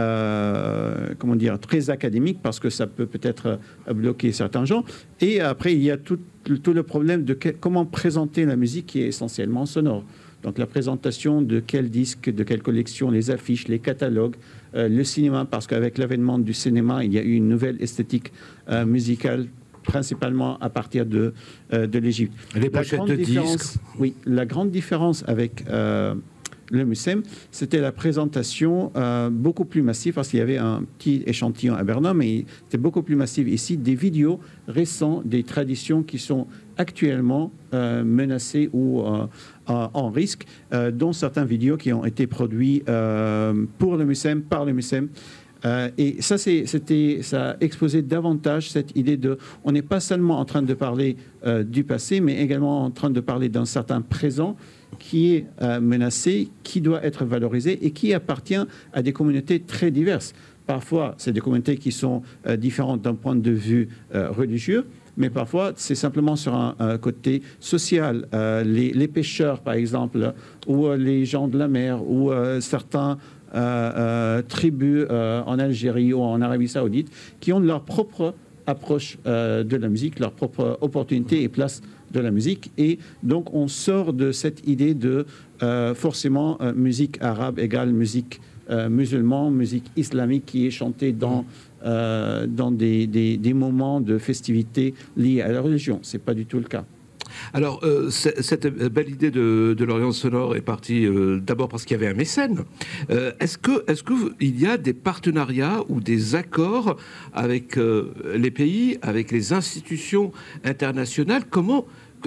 euh, comment dire, très académique parce que ça peut peut-être bloquer certains gens. Et après, il y a tout, tout le problème de que, comment présenter la musique qui est essentiellement sonore. Donc la présentation de quel disque, de quelle collection, les affiches, les catalogues, euh, le cinéma, parce qu'avec l'avènement du cinéma, il y a eu une nouvelle esthétique euh, musicale, principalement à partir de, euh, de l'Égypte. Les pochettes de disques. Oui, la grande différence avec... Euh, le MUSEM, c'était la présentation euh, beaucoup plus massive, parce qu'il y avait un petit échantillon à Berlin, mais c'était beaucoup plus massif ici, des vidéos récentes, des traditions qui sont actuellement euh, menacées ou euh, en risque, euh, dont certaines vidéos qui ont été produites euh, pour le MUSEM, par le MUSEM. Euh, et ça, c'était, ça a exposé davantage cette idée de... On n'est pas seulement en train de parler euh, du passé, mais également en train de parler d'un certain présent qui est euh, menacé, qui doit être valorisé et qui appartient à des communautés très diverses. Parfois, c'est des communautés qui sont euh, différentes d'un point de vue euh, religieux, mais parfois, c'est simplement sur un, un côté social. Euh, les, les pêcheurs, par exemple, ou euh, les gens de la mer, ou euh, certains euh, euh, tribus euh, en Algérie ou en Arabie Saoudite, qui ont leur propre approche euh, de la musique, leur propre opportunité et place de la musique. Et donc, on sort de cette idée de euh, forcément euh, musique arabe égale musique euh, musulmane, musique islamique qui est chantée dans, euh, dans des, des, des moments de festivité liés à la religion. Ce n'est pas du tout le cas. Alors, euh, cette belle idée de, de l'Orient sonore est partie euh, d'abord parce qu'il y avait un mécène. Euh, est-ce que, est-ce que il y a des partenariats ou des accords avec euh, les pays, avec les institutions internationales? Comment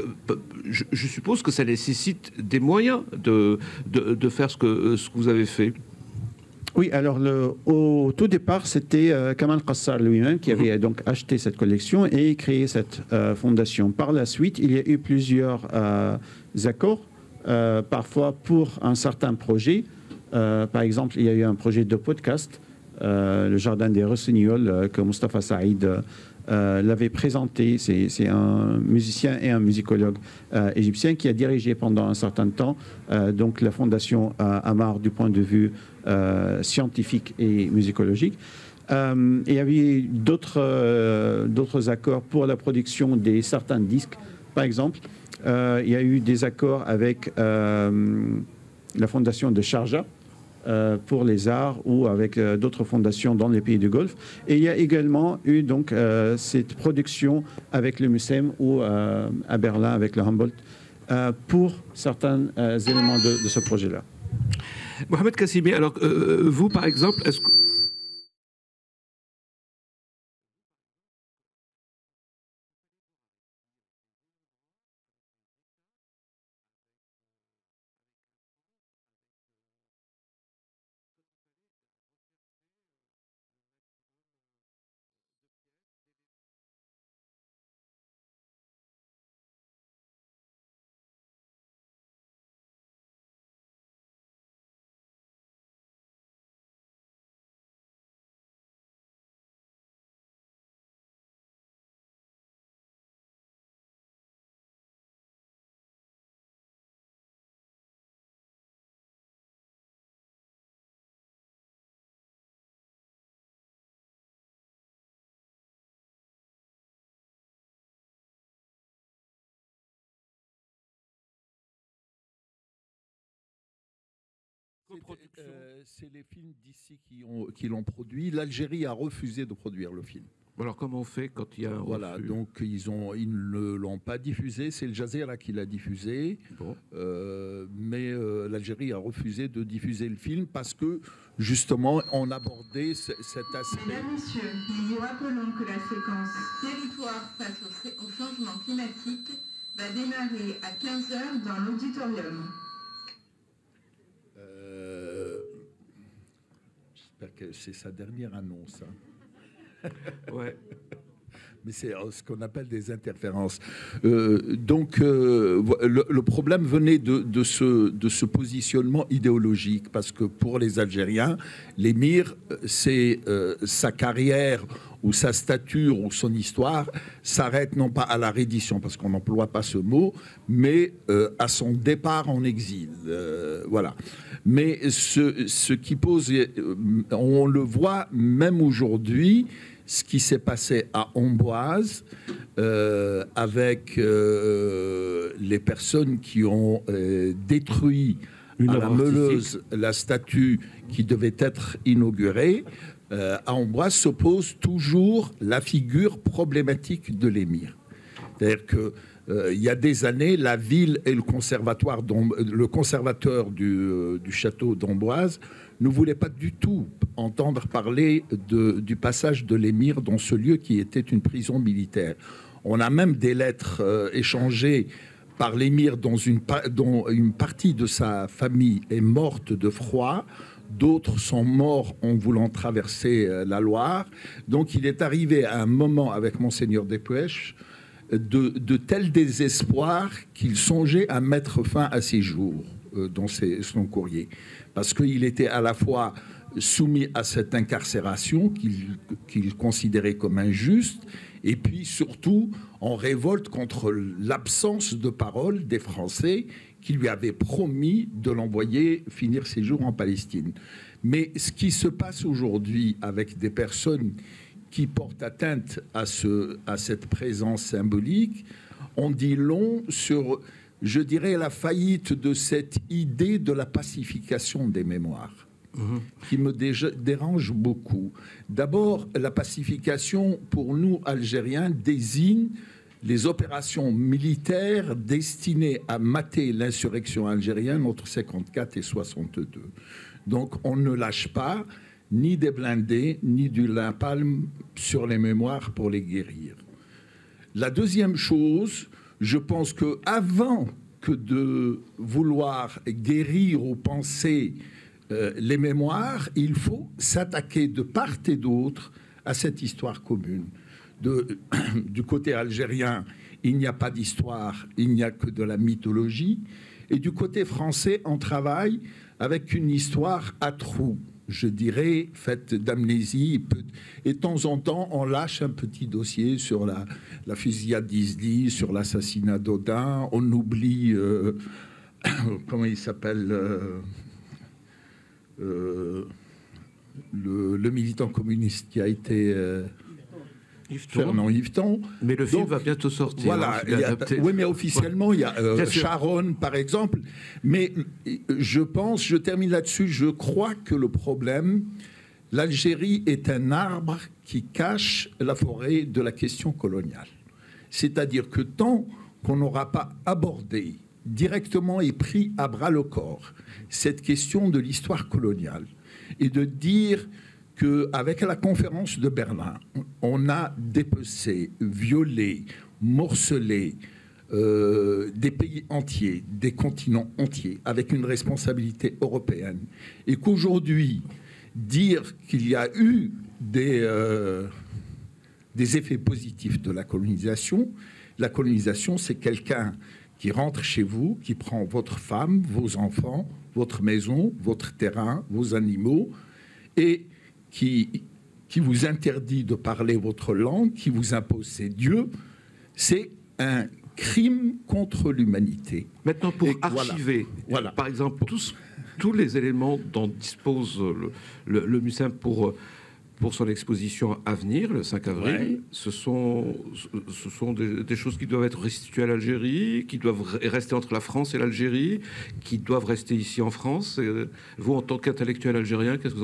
je, je suppose que ça nécessite des moyens de, de, de faire ce que, ce que vous avez fait. Oui, alors le, au tout départ, c'était euh, Kamal Qassar lui-même qui avait donc acheté cette collection et créé cette euh, fondation. Par la suite, il y a eu plusieurs euh, accords, euh, parfois pour un certain projet. Euh, par exemple, il y a eu un projet de podcast, euh, le Jardin des Rossignols, euh, que Moustapha Saïd euh, l'avait présenté. C'est, c'est un musicien et un musicologue euh, égyptien qui a dirigé pendant un certain temps euh, donc la fondation euh, Amar du point de vue Euh, scientifique et musicologique. Euh, et il y avait d'autres, euh, d'autres accords pour la production des certains disques. Par exemple, euh, il y a eu des accords avec euh, la fondation de Sharjah euh, pour les arts ou avec euh, d'autres fondations dans les pays du Golfe. Et il y a également eu donc euh, cette production avec le MUSEM ou euh, à Berlin avec le Humboldt euh, pour certains euh, éléments de, de ce projet-là. Mohamed Kassimi, alors euh, vous par exemple, est-ce que... Euh, c'est les films d'ici qui, ont, qui l'ont produit. L'Algérie a refusé de produire le film. Alors comment on fait quand il y a un refus? Voilà, donc ils, ont, ils ne l'ont pas diffusé, c'est le Jazeera qui l'a diffusé, bon. euh, mais euh, l'Algérie a refusé de diffuser le film parce que justement on abordait ce, cet aspect. Mesdames, Messieurs, nous vous rappelons que la séquence territoire face au, au changement climatique va démarrer à quinze heures dans l'auditorium. Euh, J'espère que c'est sa dernière annonce. Hein. Ouais. Mais c'est ce qu'on appelle des interférences. Euh, donc, euh, le, le problème venait de, de, ce, de ce positionnement idéologique, parce que pour les Algériens, l'émir, c'est euh, sa carrière ou sa stature ou son histoire s'arrête non pas à la reddition, parce qu'on n'emploie pas ce mot, mais euh, à son départ en exil. Euh, voilà. Mais ce, ce qui pose, on le voit même aujourd'hui, ce qui s'est passé à Amboise euh, avec euh, les personnes qui ont euh, détruit Une à la œuvre Meuleuse la statue qui devait être inaugurée. Euh, à Amboise s'oppose toujours la figure problématique de l'émir. C'est-à-dire que euh, il y a des années, la ville et le conservatoire, le conservateur du, euh, du château d'Amboise ne voulait pas du tout entendre parler de, du passage de l'émir dans ce lieu qui était une prison militaire. On a même des lettres euh, échangées par l'émir dont une, dont une partie de sa famille est morte de froid. D'autres sont morts en voulant traverser euh, la Loire. Donc il est arrivé à un moment avec Monseigneur Despouèches de, de tel désespoir qu'il songeait à mettre fin à ses jours euh, dans ses, son courrier. Parce qu'il était à la fois soumis à cette incarcération qu'il qu'il considérait comme injuste, et puis surtout en révolte contre l'absence de parole des Français qui lui avaient promis de l'envoyer finir ses jours en Palestine. Mais ce qui se passe aujourd'hui avec des personnes qui portent atteinte à, ce, à cette présence symbolique, on dit long sur, je dirais, la faillite de cette idée de la pacification des mémoires, mmh. qui me dé- dérange beaucoup. D'abord, la pacification, pour nous, Algériens, désigne les opérations militaires destinées à mater l'insurrection algérienne entre cinquante-quatre et soixante-deux. Donc, on ne lâche pas ni des blindés, ni du napalm sur les mémoires pour les guérir. La deuxième chose, je pense qu'avant que de vouloir guérir ou penser euh, les mémoires, il faut s'attaquer de part et d'autre à cette histoire commune. De, du côté algérien, il n'y a pas d'histoire, il n'y a que de la mythologie. Et du côté français, on travaille avec une histoire à trous, je dirais, faite d'amnésie. Et de temps en temps, on lâche un petit dossier sur la, la fusillade d'Isly, sur l'assassinat d'Odin. On oublie, euh, comment il s'appelle, euh, euh, le, le militant communiste qui a été... Euh, Fernand Yveton. Mais le film Donc, va bientôt sortir. Voilà. Hein, il y a, oui, mais officiellement, il y a euh, Sharon, par exemple. Mais je pense, je termine là-dessus, je crois que le problème, l'Algérie est un arbre qui cache la forêt de la question coloniale. C'est-à-dire que tant qu'on n'aura pas abordé directement et pris à bras le corps cette question de l'histoire coloniale et de dire qu'avec la conférence de Berlin, on a dépecé, violé, morcelé euh, des pays entiers, des continents entiers, avec une responsabilité européenne. Et qu'aujourd'hui, dire qu'il y a eu des, euh, des effets positifs de la colonisation, la colonisation, c'est quelqu'un qui rentre chez vous, qui prend votre femme, vos enfants, votre maison, votre terrain, vos animaux, et Qui, qui vous interdit de parler votre langue, qui vous impose ses dieux, c'est un crime contre l'humanité. Maintenant, pour Et archiver, voilà. Voilà. par exemple, tous, tous les éléments dont dispose le, le, le MUSEM pour, pour son exposition à venir, le cinq avril, ouais. ce sont, ce sont des, des choses qui doivent être restituées à l'Algérie, qui doivent rester entre la France et l'Algérie, qui doivent rester ici en France. Et vous, en tant qu'intellectuel algérien, qu'est-ce que vous en pensez ?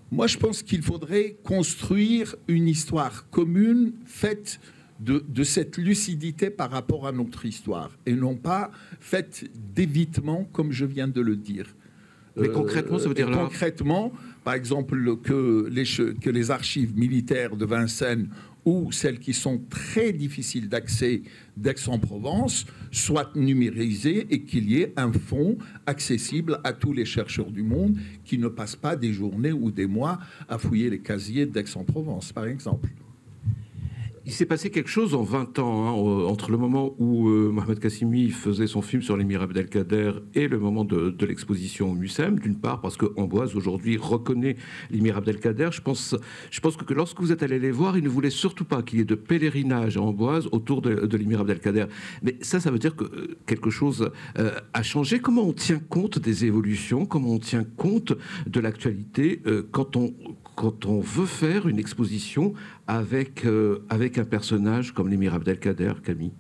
Moi, je pense qu'il faudrait construire une histoire commune faite de, de cette lucidité par rapport à notre histoire, et non pas faite d'évitement, comme je viens de le dire. Mais concrètement, ça veut dire euh, là... Concrètement, par exemple, que les, que les archives militaires de Vincennes ou celles qui sont très difficiles d'accès d'Aix-en-Provence soient numérisées et qu'il y ait un fonds accessible à tous les chercheurs du monde qui ne passent pas des journées ou des mois à fouiller les casiers d'Aix-en-Provence, par exemple. Il s'est passé quelque chose en vingt ans, hein, entre le moment où euh, Mohamed Kassimi faisait son film sur l'émir Abdelkader et le moment de, de l'exposition au MUSEM, d'une part parce qu'Amboise aujourd'hui reconnaît l'émir Abdelkader. Je pense, je pense que lorsque vous êtes allé les voir, ils ne voulaient surtout pas qu'il y ait de pèlerinage à Amboise autour de, de l'émir Abdelkader. Mais ça, ça veut dire que quelque chose euh, a changé. Comment on tient compte des évolutions? Comment on tient compte de l'actualité euh, quand on... quand on veut faire une exposition avec, euh, avec un personnage comme l'émir Abdelkader, Camille?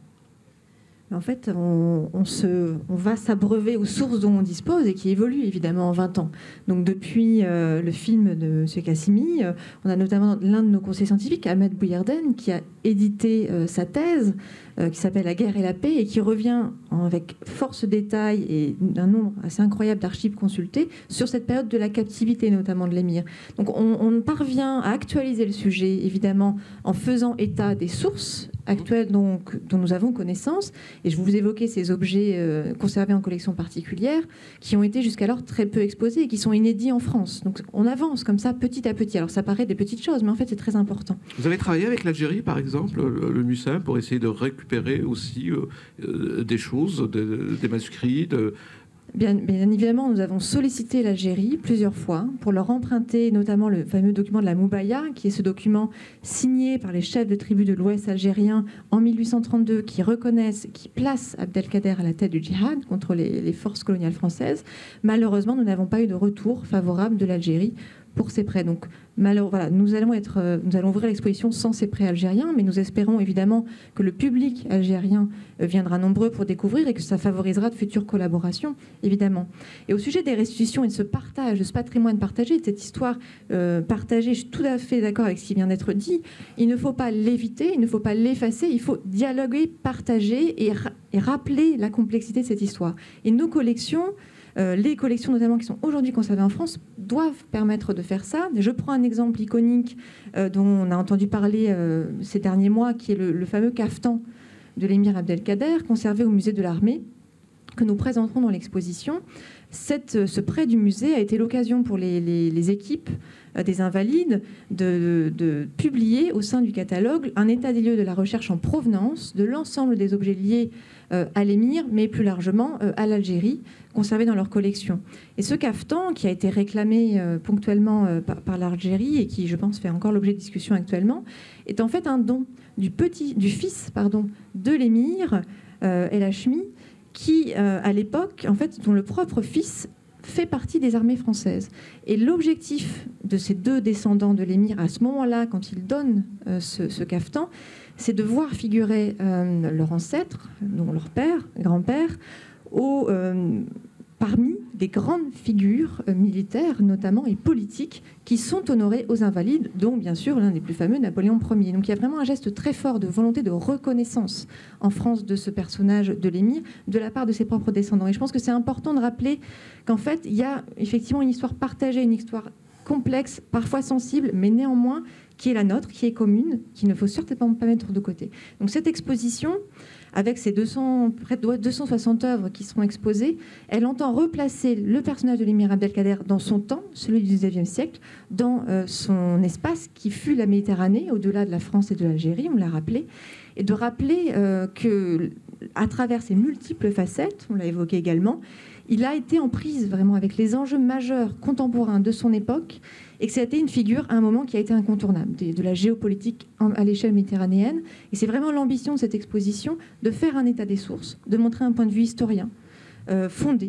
En fait, on, on, se, on va s'abreuver aux sources dont on dispose et qui évoluent évidemment en vingt ans. Donc depuis euh, le film de M. Kassimi, euh, on a notamment l'un de nos conseillers scientifiques, Ahmed Bouyarden, qui a édité euh, sa thèse euh, qui s'appelle « La guerre et la paix » et qui revient en, avec force détail et un nombre assez incroyable d'archives consultées sur cette période de la captivité, notamment de l'émir. Donc on, on parvient à actualiser le sujet, évidemment, en faisant état des sources actuelles donc, dont nous avons connaissance. Et je vous évoquais ces objets euh, conservés en collection particulière qui ont été jusqu'alors très peu exposés et qui sont inédits en France. Donc on avance comme ça petit à petit. Alors ça paraît des petites choses, mais en fait c'est très important. Vous avez travaillé avec l'Algérie, par exemple, le, le MUSEM, pour essayer de récupérer aussi euh, euh, des choses, de, des manuscrits de... Bien, bien évidemment, nous avons sollicité l'Algérie plusieurs fois pour leur emprunter notamment le fameux document de la Moubaya, qui est ce document signé par les chefs de tribus de l'Ouest algérien en mille huit cent trente-deux, qui reconnaissent, qui placent Abdelkader à la tête du djihad contre les, les forces coloniales françaises. Malheureusement, nous n'avons pas eu de retour favorable de l'Algérie pour ces prêts. Donc, voilà, nous allons, être, euh, nous allons ouvrir l'exposition sans ces prêts algériens, mais nous espérons évidemment que le public algérien euh, viendra nombreux pour découvrir et que ça favorisera de futures collaborations, évidemment. Et au sujet des restitutions et de ce partage, de ce patrimoine partagé, de cette histoire euh, partagée, je suis tout à fait d'accord avec ce qui vient d'être dit. Il ne faut pas l'éviter, il ne faut pas l'effacer, il faut dialoguer, partager et, ra et rappeler la complexité de cette histoire. Et nos collections... Euh, les collections notamment qui sont aujourd'hui conservées en France doivent permettre de faire ça. Je prends un exemple iconique euh, dont on a entendu parler euh, ces derniers mois, qui est le, le fameux caftan de l'émir Abdelkader, conservé au musée de l'Armée, que nous présenterons dans l'exposition. Cette, ce prêt du musée a été l'occasion pour les, les, les équipes euh, des Invalides de, de, de publier au sein du catalogue un état des lieux de la recherche en provenance de l'ensemble des objets liés euh, à l'émir, mais plus largement euh, à l'Algérie, conservés dans leur collection. Et ce caftan, qui a été réclamé euh, ponctuellement euh, par, par l'Algérie et qui, je pense, fait encore l'objet de discussion actuellement, est en fait un don du, petit, du fils pardon, de l'émir, euh, El Hachmi, qui, euh, à l'époque, en fait, dont le propre fils fait partie des armées françaises. Et l'objectif de ces deux descendants de l'émir, à ce moment-là, quand ils donnent euh, ce, ce caftan, c'est de voir figurer euh, leur ancêtre, dont leur père, grand-père, au, euh, parmi des grandes figures euh, militaires, notamment, et politiques, qui sont honorées aux Invalides, dont, bien sûr, l'un des plus fameux, Napoléon Ier. Donc il y a vraiment un geste très fort de volonté de reconnaissance en France de ce personnage de l'émir, de la part de ses propres descendants. Et je pense que c'est important de rappeler qu'en fait, il y a effectivement une histoire partagée, une histoire complexe, parfois sensible, mais néanmoins qui est la nôtre, qui est commune, qu'il ne faut certainement pas mettre de côté. Donc cette exposition, avec ces deux cents, près de deux cent soixante œuvres qui seront exposées, elle entend replacer le personnage de l'émir Abdelkader dans son temps, celui du dix-neuvième siècle, dans euh, son espace qui fut la Méditerranée, au-delà de la France et de l'Algérie, on l'a rappelé, et de rappeler euh, que, à travers ses multiples facettes, on l'a évoqué également, il a été en prise vraiment avec les enjeux majeurs contemporains de son époque et que ça a été une figure à un moment qui a été incontournable, de, de la géopolitique à l'échelle méditerranéenne. Et c'est vraiment l'ambition de cette exposition de faire un état des sources, de montrer un point de vue historien, euh, fondé,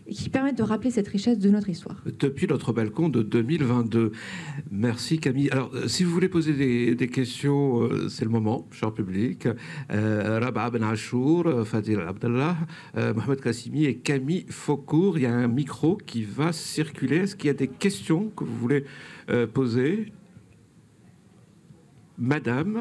et qui permettent de rappeler cette richesse de notre histoire. Depuis notre balcon de deux mille vingt-deux. Merci Camille. Alors, si vous voulez poser des, des questions, c'est le moment, cher public. Euh, Rabaa Ben Achour, Fadil Abdallah, euh, Mohamed Kassimi et Camille Faucourt. Il y a un micro qui va circuler. Est-ce qu'il y a des questions que vous voulez euh, poser? Madame.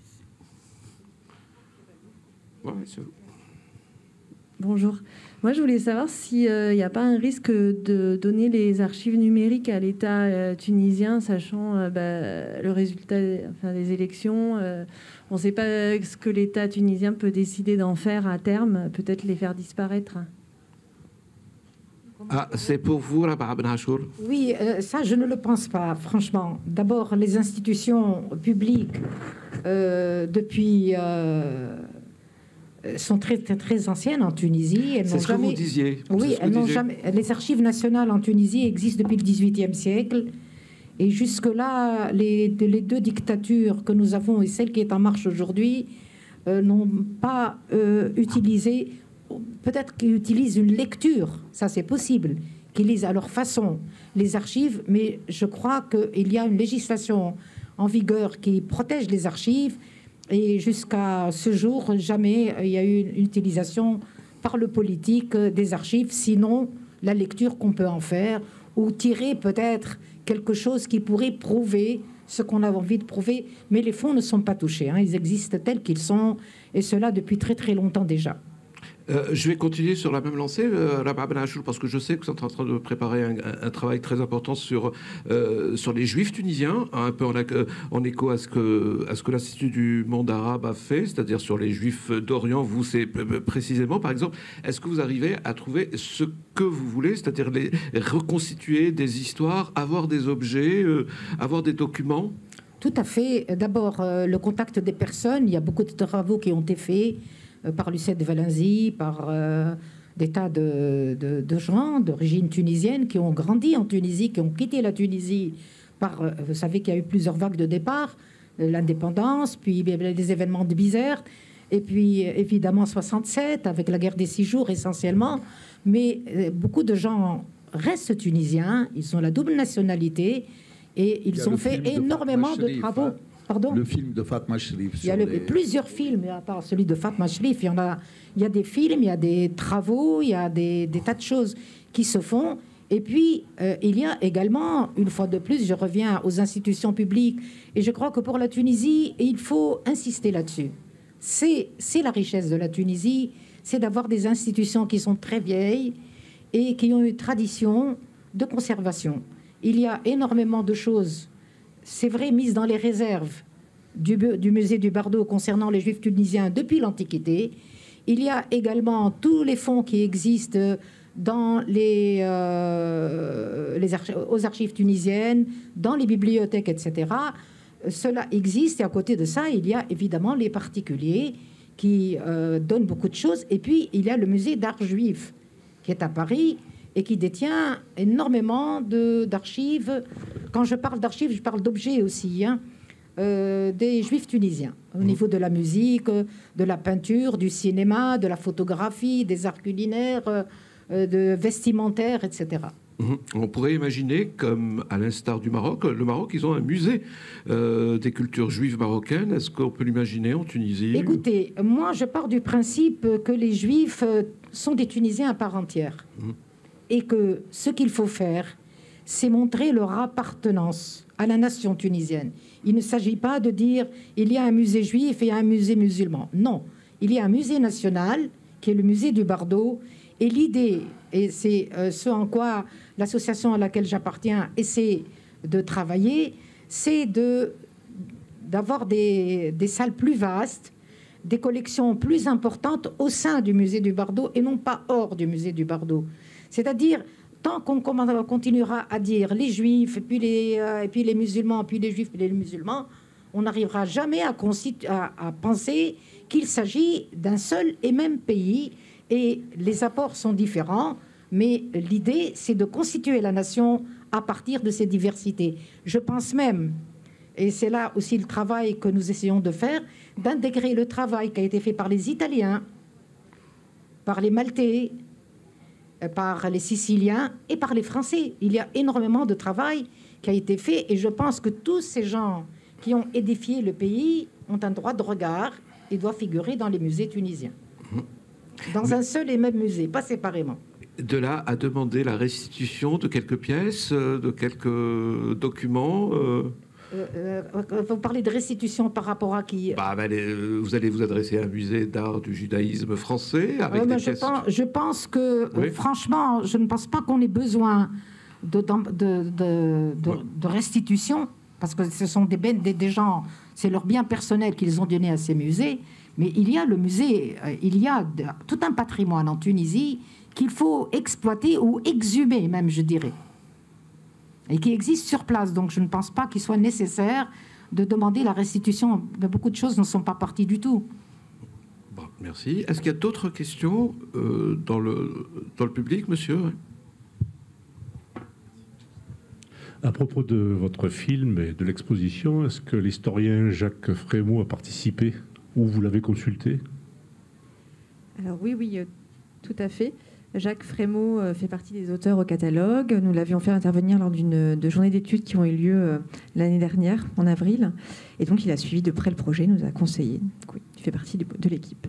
Ouais, c'est vous. Bonjour. Moi, je voulais savoir s'il n'y a pas un risque de donner les archives numériques à l'État euh, tunisien, sachant euh, bah, le résultat enfin, des élections. Euh, on ne sait pas ce que l'État tunisien peut décider d'en faire à terme, peut-être les faire disparaître. Ah, c'est pour vous, Rabaa Ben Achour? Oui, euh, ça, je ne le pense pas, franchement. D'abord, les institutions publiques, euh, depuis... Euh, sont très, très, très anciennes en Tunisie. C'est ce jamais... que vous disiez. Oui, elles n'ont jamais... Les archives nationales en Tunisie existent depuis le dix-huitième siècle. Et jusque-là, les, les deux dictatures que nous avons et celle qui est en marche aujourd'hui euh, n'ont pas euh, utilisé... Peut-être qu'ils utilisent une lecture, ça c'est possible, qu'ils lisent à leur façon les archives, mais je crois qu'il y a une législation en vigueur qui protège les archives. Et jusqu'à ce jour, jamais il y a eu une utilisation par le politique des archives, sinon la lecture qu'on peut en faire, ou tirer peut-être quelque chose qui pourrait prouver ce qu'on a envie de prouver. Mais les fonds ne sont pas touchés, hein. Ils existent tels qu'ils sont, et cela depuis très très longtemps déjà. Euh, je vais continuer sur la même lancée, euh, Rabaa Ben Achour, parce que je sais que vous êtes en train de préparer un, un, un travail très important sur, euh, sur les Juifs tunisiens, un peu en, en écho à ce que, à ce que l'Institut du monde arabe a fait, c'est-à-dire sur les Juifs d'Orient. Vous, c'est précisément, par exemple, est-ce que vous arrivez à trouver ce que vous voulez, c'est-à-dire les, reconstituer des histoires, avoir des objets, euh, avoir des documents? Tout à fait. D'abord, euh, le contact des personnes. Il y a beaucoup de travaux qui ont été faits par Lucette Valenzi, par euh, des tas de, de, de gens d'origine tunisienne qui ont grandi en Tunisie, qui ont quitté la Tunisie. Par, euh, vous savez qu'il y a eu plusieurs vagues de départ, euh, l'indépendance, puis les événements de Bizerte, et puis évidemment soixante-sept, avec la guerre des six jours essentiellement. Mais euh, beaucoup de gens restent tunisiens, ils ont la double nationalité, et ils ont fait énormément de travaux. Pardon ? Le film de Fatma Cherif. Il y a le, les... plusieurs films, à part celui de Fatma Cherif, il y en a, il y a des films, il y a des travaux, il y a des, des tas de choses qui se font. Et puis, euh, il y a également, une fois de plus, je reviens aux institutions publiques, et je crois que pour la Tunisie, il faut insister là-dessus. C'est, c'est la richesse de la Tunisie, c'est d'avoir des institutions qui sont très vieilles et qui ont une tradition de conservation. Il y a énormément de choses, c'est vrai, mise dans les réserves du, du musée du Bardo concernant les Juifs tunisiens depuis l'Antiquité. Il y a également tous les fonds qui existent dans les, euh, les archi- aux archives tunisiennes, dans les bibliothèques, et cetera. Cela existe, et à côté de ça, il y a évidemment les particuliers qui euh, donnent beaucoup de choses. Et puis, il y a le musée d'art juif qui est à Paris et qui détient énormément de, d'archives. Quand je parle d'archives, je parle d'objets aussi, hein, euh, des Juifs tunisiens, au niveau de la musique, de la peinture, du cinéma, de la photographie, des arts culinaires, euh, de vestimentaires, et cetera. Mmh. On pourrait imaginer, comme à l'instar du Maroc, le Maroc, ils ont un musée euh, des cultures juives marocaines. Est-ce qu'on peut l'imaginer en Tunisie ? Écoutez, moi, je pars du principe que les Juifs sont des Tunisiens à part entière. Mmh. Et que ce qu'il faut faire, c'est montrer leur appartenance à la nation tunisienne. Il ne s'agit pas de dire il y a un musée juif et un musée musulman. Non, il y a un musée national qui est le musée du Bardo. Et l'idée, et c'est ce en quoi l'association à laquelle j'appartiens essaie de travailler, c'est de, d'avoir des, des salles plus vastes, des collections plus importantes au sein du musée du Bardo et non pas hors du musée du Bardo. C'est-à-dire, tant qu'on continuera à dire les Juifs, et puis les, euh, et puis les musulmans, puis les Juifs, puis les musulmans, on n'arrivera jamais à, à, à penser qu'il s'agit d'un seul et même pays. Et les apports sont différents, mais l'idée, c'est de constituer la nation à partir de ces diversités. Je pense même, et c'est là aussi le travail que nous essayons de faire, d'intégrer le travail qui a été fait par les Italiens, par les Maltais, par les Siciliens et par les Français. Il y a énormément de travail qui a été fait et je pense que tous ces gens qui ont édifié le pays ont un droit de regard et doivent figurer dans les musées tunisiens. Dans Mais... un seul et même musée, pas séparément. De là à demander la restitution de quelques pièces, de quelques documents euh... Euh, euh, vous parlez de restitution par rapport à qui? bah, bah, les, Vous allez vous adresser à un musée d'art du judaïsme français avec ouais, des je, pièces... pense, je pense que, oui. euh, franchement, je ne pense pas qu'on ait besoin de, de, de, de, ouais. de restitution, parce que ce sont des, des, des gens, c'est leur bien personnel qu'ils ont donné à ces musées, mais il y a le musée, euh, il y a de, tout un patrimoine en Tunisie qu'il faut exploiter ou exhumer même, je dirais, et qui existe sur place. Donc je ne pense pas qu'il soit nécessaire de demander la restitution. Beaucoup de choses ne sont pas parties du tout. Bon, merci. Est-ce qu'il y a d'autres questions euh, dans, le, dans le public, monsieur? À propos de votre film et de l'exposition, est-ce que l'historien Jacques Frémaux a participé ou vous l'avez consulté? Alors oui, oui, euh, tout à fait. Jacques Frémaux fait partie des auteurs au catalogue. Nous l'avions fait intervenir lors d'une de journées d'études qui ont eu lieu l'année dernière, en avril. Et donc, il a suivi de près le projet, nous a conseillé. Donc, oui, il fait partie de l'équipe.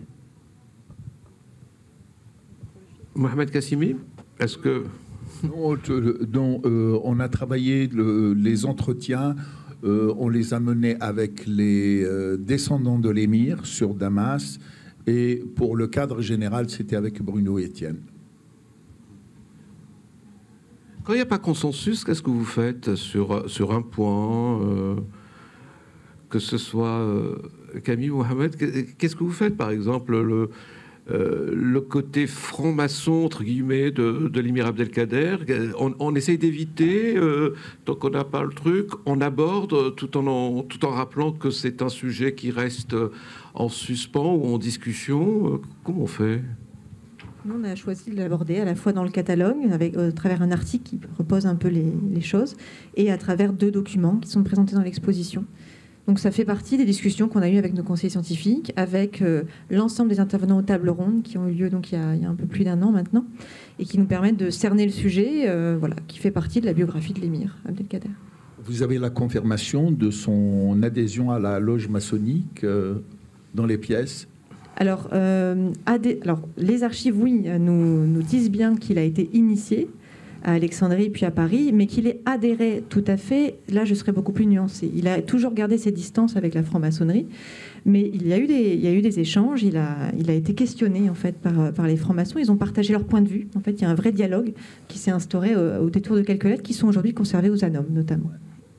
Mohamed Kassimi, est-ce que... Non, non euh, on a travaillé le, les entretiens, euh, on les a menés avec les euh, descendants de l'émir sur Damas. Et pour le cadre général, c'était avec Bruno Etienne. Quand il n'y a pas consensus, qu'est-ce que vous faites sur, sur un point, euh, que ce soit euh, Camille ou Mohamed, qu'est-ce que vous faites, par exemple, le, euh, le côté franc-maçon, entre guillemets, de, de l'émir Abdelkader, on, on essaye d'éviter, euh, tant qu'on n'a pas le truc, on aborde tout en, en, tout en rappelant que c'est un sujet qui reste en suspens ou en discussion. Comment on fait ? Nous, on a choisi de l'aborder à la fois dans le catalogue, avec, à travers un article qui repose un peu les, les choses, et à travers deux documents qui sont présentés dans l'exposition. Donc ça fait partie des discussions qu'on a eues avec nos conseillers scientifiques, avec euh, l'ensemble des intervenants aux tables rondes qui ont eu lieu donc, il, y a, il y a un peu plus d'un an maintenant, et qui nous permettent de cerner le sujet, euh, voilà, qui fait partie de la biographie de l'émir Abdelkader. Vous avez la confirmation de son adhésion à la loge maçonnique euh, dans les pièces ? Alors, euh, adhé... Alors, les archives, oui, nous, nous disent bien qu'il a été initié à Alexandrie puis à Paris, mais qu'il est adhéré tout à fait. Là, je serais beaucoup plus nuancée. Il a toujours gardé ses distances avec la franc-maçonnerie, mais il y a eu des, il y a eu des échanges. Il a, il a été questionné en fait par, par les francs-maçons. Ils ont partagé leur point de vue. En fait, il y a un vrai dialogue qui s'est instauré au, au détour de quelques lettres qui sont aujourd'hui conservées aux Annales, notamment.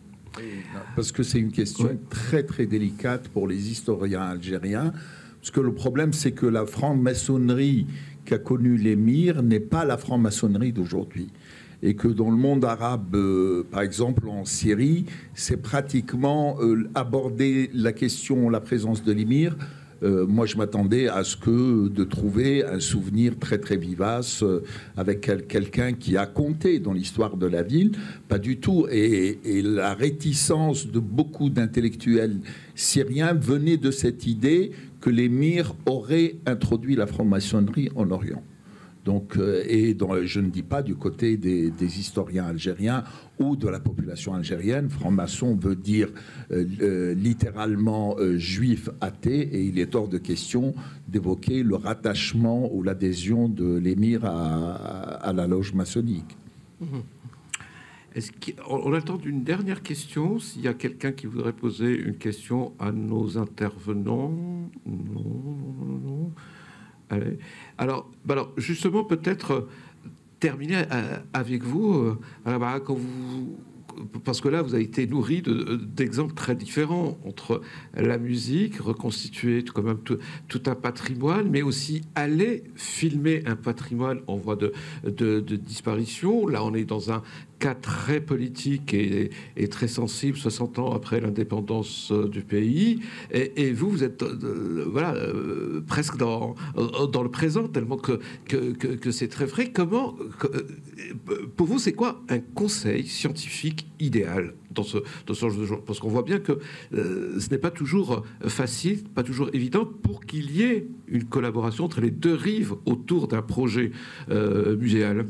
Parce que c'est une question très très délicate pour les historiens algériens. Parce que le problème, c'est que la franc-maçonnerie qu'a connue l'émir n'est pas la franc-maçonnerie d'aujourd'hui. Et que dans le monde arabe, euh, par exemple en Syrie, c'est pratiquement euh, aborder la question, la présence de l'émir. Euh, moi, je m'attendais à ce que de trouver un souvenir très très vivace euh, avec quel, quelqu'un qui a compté dans l'histoire de la ville. Pas du tout. Et, et la réticence de beaucoup d'intellectuels syriens venait de cette idée que l'émir aurait introduit la franc-maçonnerie en Orient. Donc, euh, et dans, je ne dis pas du côté des, des historiens algériens ou de la population algérienne. Franc-maçon veut dire euh, euh, littéralement euh, juif athée, et il est hors de question d'évoquer le rattachement ou l'adhésion de l'émir à, à, à la loge maçonnique. Mmh. Est-ce qu'on a le temps d'une dernière question? S'il y a quelqu'un qui voudrait poser une question à nos intervenants? Non, non, non, non. Allez. Alors, bah alors, justement, peut-être terminer avec vous, alors, quand vous, parce que là, vous avez été nourri d'exemples très différents entre la musique, reconstituer quand même tout, tout un patrimoine, mais aussi aller filmer un patrimoine en voie de, de, de disparition. Là, on est dans un cas très politique et, et très sensible, soixante ans après l'indépendance du pays. Et, et vous, vous êtes euh, voilà, euh, presque dans, dans le présent, tellement que, que, que, que c'est très frais. Comment, que, pour vous, c'est quoi un conseil scientifique idéal dans ce, dans ce genre, parce qu'on voit bien que euh, ce n'est pas toujours facile, pas toujours évident pour qu'il y ait une collaboration entre les deux rives autour d'un projet euh, muséal.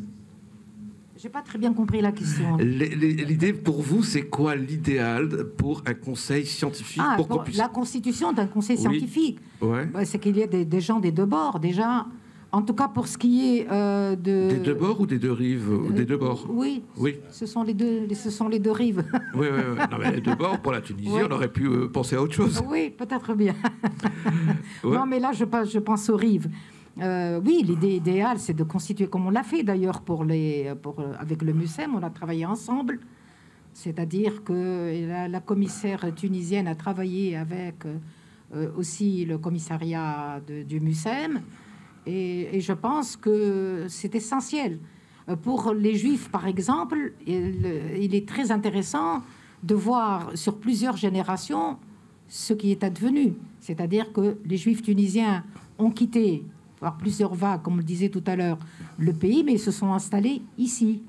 J'ai pas très bien compris la question. L'idée pour vous, c'est quoi l'idéal pour un conseil scientifique ah, pour pour qu'on puisse... La constitution d'un conseil oui. scientifique, ouais. bah, c'est qu'il y ait des, des gens des deux bords déjà. En tout cas, pour ce qui est euh, de... Des deux bords ou des deux rives euh, Des deux bords. Oui, oui. Ce, sont les deux, ce sont les deux rives. Oui, oui, oui. Non, mais les deux bords, pour la Tunisie, oui. on aurait pu euh, penser à autre chose. Oui, peut-être bien. ouais. Non, mais là, je, je pense aux rives. Euh, oui, l'idée idéale, c'est de constituer, comme on l'a fait d'ailleurs pour les, pour, avec le MUSEM, on a travaillé ensemble. C'est-à-dire que la, la commissaire tunisienne a travaillé avec euh, aussi le commissariat de, du MUSEM. Et, et je pense que c'est essentiel. Pour les Juifs, par exemple, il, il est très intéressant de voir sur plusieurs générations ce qui est advenu. C'est-à-dire que les Juifs tunisiens ont quitté, par plusieurs vagues, comme on le disait tout à l'heure, le pays, mais ils se sont installés ici.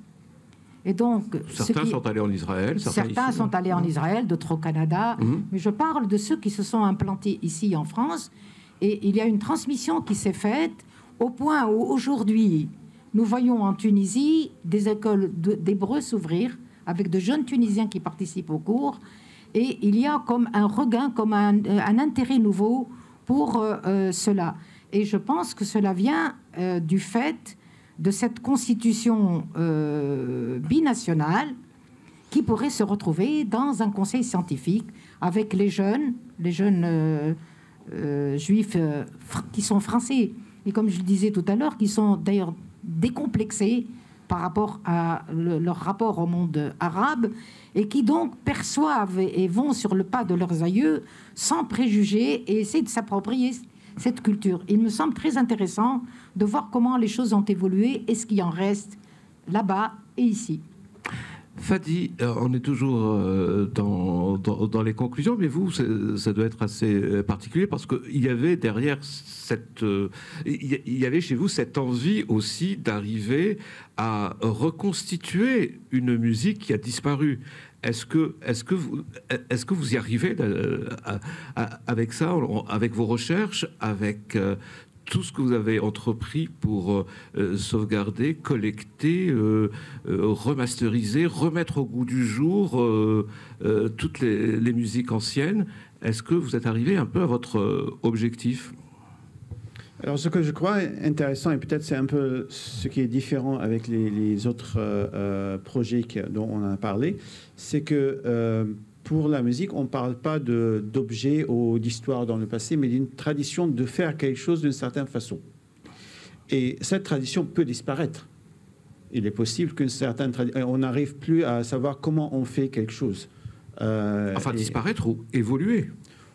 Et donc, certains qui... sont allés en Israël. Certains, certains sont allés en Israël, d'autres au Canada. Mmh. Mais je parle de ceux qui se sont implantés ici en France. Et il y a une transmission qui s'est faite au point où aujourd'hui, nous voyons en Tunisie des écoles d'hébreu s'ouvrir avec de jeunes Tunisiens qui participent au cours. Et il y a comme un regain, comme un, un intérêt nouveau pour euh, cela. Et je pense que cela vient euh, du fait de cette constitution euh, binationale qui pourrait se retrouver dans un conseil scientifique avec les jeunes, les jeunes euh, euh, juifs euh, qui sont français. Et comme je le disais tout à l'heure, qui sont d'ailleurs décomplexés par rapport à le, leur rapport au monde arabe et qui donc perçoivent et, et vont sur le pas de leurs aïeux sans préjugés et essaient de s'approprier cette culture. Il me semble très intéressant de voir comment les choses ont évolué et ce qui en reste là-bas et ici. Fadi, on est toujours dans, dans, dans les conclusions, mais vous, ça doit être assez particulier parce qu'il y avait derrière cette... Il y avait chez vous cette envie aussi d'arriver à reconstituer une musique qui a disparu. Est-ce que, est-ce que vous, est-ce que vous y arrivez à, à, avec ça, avec vos recherches, avec euh, tout ce que vous avez entrepris pour euh, sauvegarder, collecter, euh, euh, remasteriser, remettre au goût du jour euh, euh, toutes les, les musiques anciennes? Est-ce que vous êtes arrivé un peu à votre euh, objectif? Alors, ce que je crois intéressant, et peut-être c'est un peu ce qui est différent avec les, les autres euh, projets qui, dont on a parlé, c'est que euh, pour la musique, on ne parle pas d'objets ou d'histoire dans le passé, mais d'une tradition de faire quelque chose d'une certaine façon. Et cette tradition peut disparaître. Il est possible qu'une certaine tradition... On n'arrive plus à savoir comment on fait quelque chose. Euh, enfin, et, disparaître ou évoluer.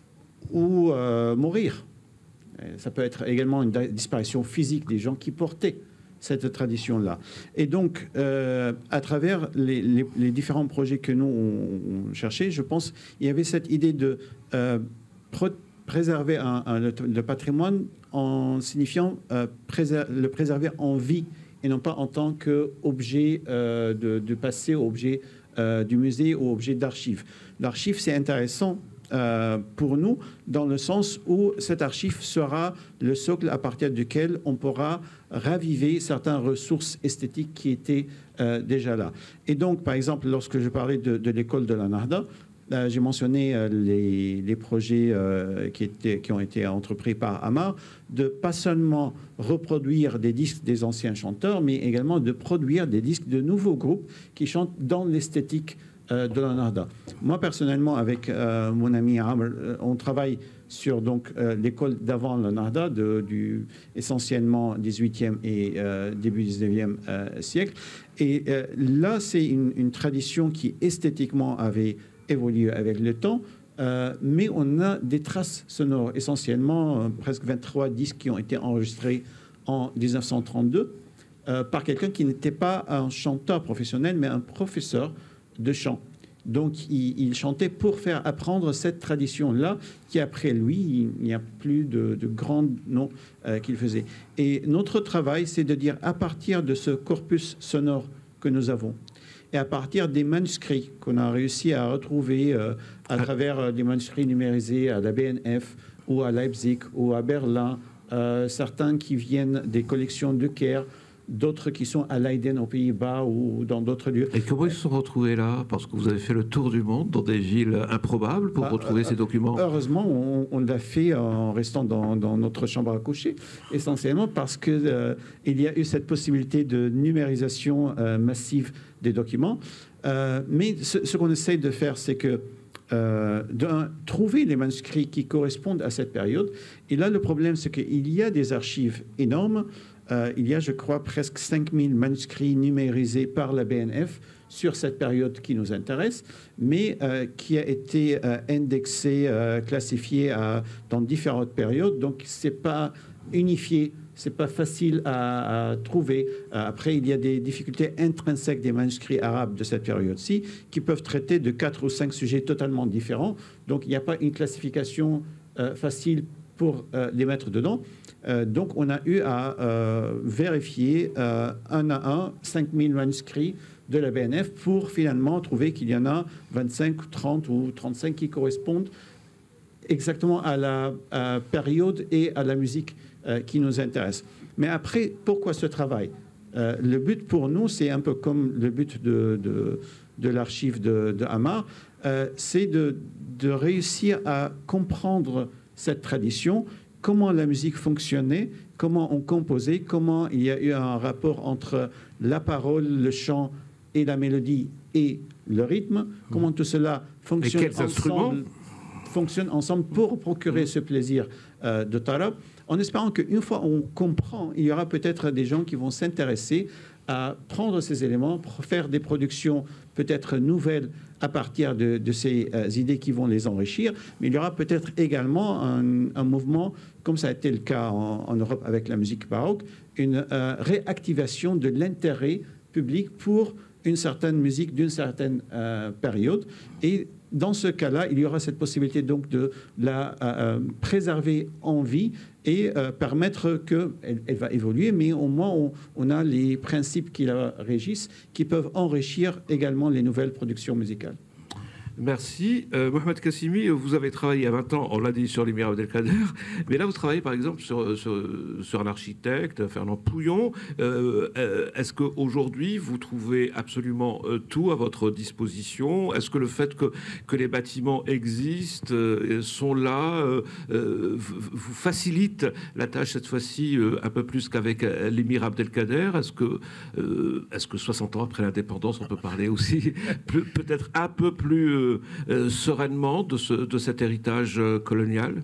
Ou euh, mourir. Ça peut être également une disparition physique des gens qui portaient cette tradition-là. Et donc, euh, à travers les, les, les différents projets que nous, on, on cherchait, je pense, il y avait cette idée de euh, préserver un, un, le, le patrimoine en signifiant euh, préser, le préserver en vie et non pas en tant qu'objet euh, de, de passé, objet euh, du musée ou objet d'archive. L'archive, c'est intéressant Euh, pour nous, dans le sens où cet archive sera le socle à partir duquel on pourra raviver certaines ressources esthétiques qui étaient euh, déjà là. Et donc, par exemple, lorsque je parlais de, de l'école de la Narda, euh, j'ai mentionné euh, les, les projets euh, qui, étaient, qui ont été entrepris par Amar, de pas seulement reproduire des disques des anciens chanteurs, mais également de produire des disques de nouveaux groupes qui chantent dans l'esthétique Euh, de la Narda. Moi, personnellement, avec euh, mon ami Amr, euh, on travaille sur donc, euh, l'école d'avant la Narda, de, du essentiellement dix-huitième et euh, début dix-neuvième euh, siècle. Et euh, là, c'est une, une tradition qui esthétiquement avait évolué avec le temps, euh, mais on a des traces sonores, essentiellement euh, presque vingt-trois disques qui ont été enregistrés en dix-neuf cent trente-deux euh, par quelqu'un qui n'était pas un chanteur professionnel, mais un professeur de chant. Donc, il, il chantait pour faire apprendre cette tradition-là, qui après lui, il n'y a plus de, de grands noms euh, qu'il faisait. Et notre travail, c'est de dire, à partir de ce corpus sonore que nous avons, et à partir des manuscrits qu'on a réussi à retrouver euh, à travers euh, des manuscrits numérisés à la B N F ou à Leipzig ou à Berlin, euh, certains qui viennent des collections de Caire, d'autres qui sont à Leiden aux Pays-Bas ou dans d'autres lieux. Et comment ils se sont retrouvés là? Parce que vous avez fait le tour du monde dans des villes improbables pour bah, retrouver euh, ces documents. Heureusement, on, on l'a fait en restant dans, dans notre chambre à coucher, essentiellement parce qu'il euh, y a eu cette possibilité de numérisation euh, massive des documents. Euh, mais ce, ce qu'on essaye de faire, c'est que Euh, de trouver les manuscrits qui correspondent à cette période. Et là, le problème, c'est qu'il y a des archives énormes. Euh, il y a, je crois, presque cinq mille manuscrits numérisés par la B N F sur cette période qui nous intéresse, mais euh, qui a été euh, indexé, euh, classifié à, dans différentes périodes. Donc, ce n'est pas unifié. C'est pas facile à, à trouver. Après, il y a des difficultés intrinsèques des manuscrits arabes de cette période-ci qui peuvent traiter de quatre ou cinq sujets totalement différents. Donc, il n'y a pas une classification euh, facile pour euh, les mettre dedans. Euh, donc, on a eu à euh, vérifier euh, un à un cinq mille manuscrits de la B N F pour finalement trouver qu'il y en a vingt-cinq, trente ou trente-cinq qui correspondent exactement à la à période et à la musique euh, qui nous intéresse. Mais après, pourquoi ce travail? euh, Le but pour nous, c'est un peu comme le but de, de, de l'archive de, de Hamar, euh, c'est de, de réussir à comprendre cette tradition, comment la musique fonctionnait, comment on composait, comment il y a eu un rapport entre la parole, le chant et la mélodie et le rythme, comment tout cela fonctionne et quels ensemble. Instruments fonctionnent ensemble pour procurer ce plaisir euh, de tarab, en espérant qu'une fois on comprend, il y aura peut-être des gens qui vont s'intéresser à prendre ces éléments, pour faire des productions peut-être nouvelles à partir de, de ces euh, idées qui vont les enrichir, mais il y aura peut-être également un, un mouvement, comme ça a été le cas en, en Europe avec la musique baroque, une euh, réactivation de l'intérêt public pour une certaine musique d'une certaine euh, période. Et dans ce cas-là, il y aura cette possibilité donc de la euh, préserver en vie et euh, permettre qu'elle elle va évoluer, mais au moins on, on a les principes qui la régissent, qui peuvent enrichir également les nouvelles productions musicales. Merci. Euh, Mohamed Kassimi, vous avez travaillé à vingt ans, on l'a dit, sur l'émir Abdelkader, mais là vous travaillez par exemple sur, sur, sur un architecte, Fernand Pouillon. Euh, est-ce qu'aujourd'hui vous trouvez absolument euh, tout à votre disposition? Est-ce que le fait que, que les bâtiments existent, euh, sont là, euh, euh, vous facilite la tâche cette fois-ci euh, un peu plus qu'avec euh, l'émir Abdelkader? Est-ce que, euh, est-ce que soixante ans après l'indépendance, on peut parler aussi peut-être un peu plus... Euh, Euh, sereinement de, ce, de cet héritage euh, colonial?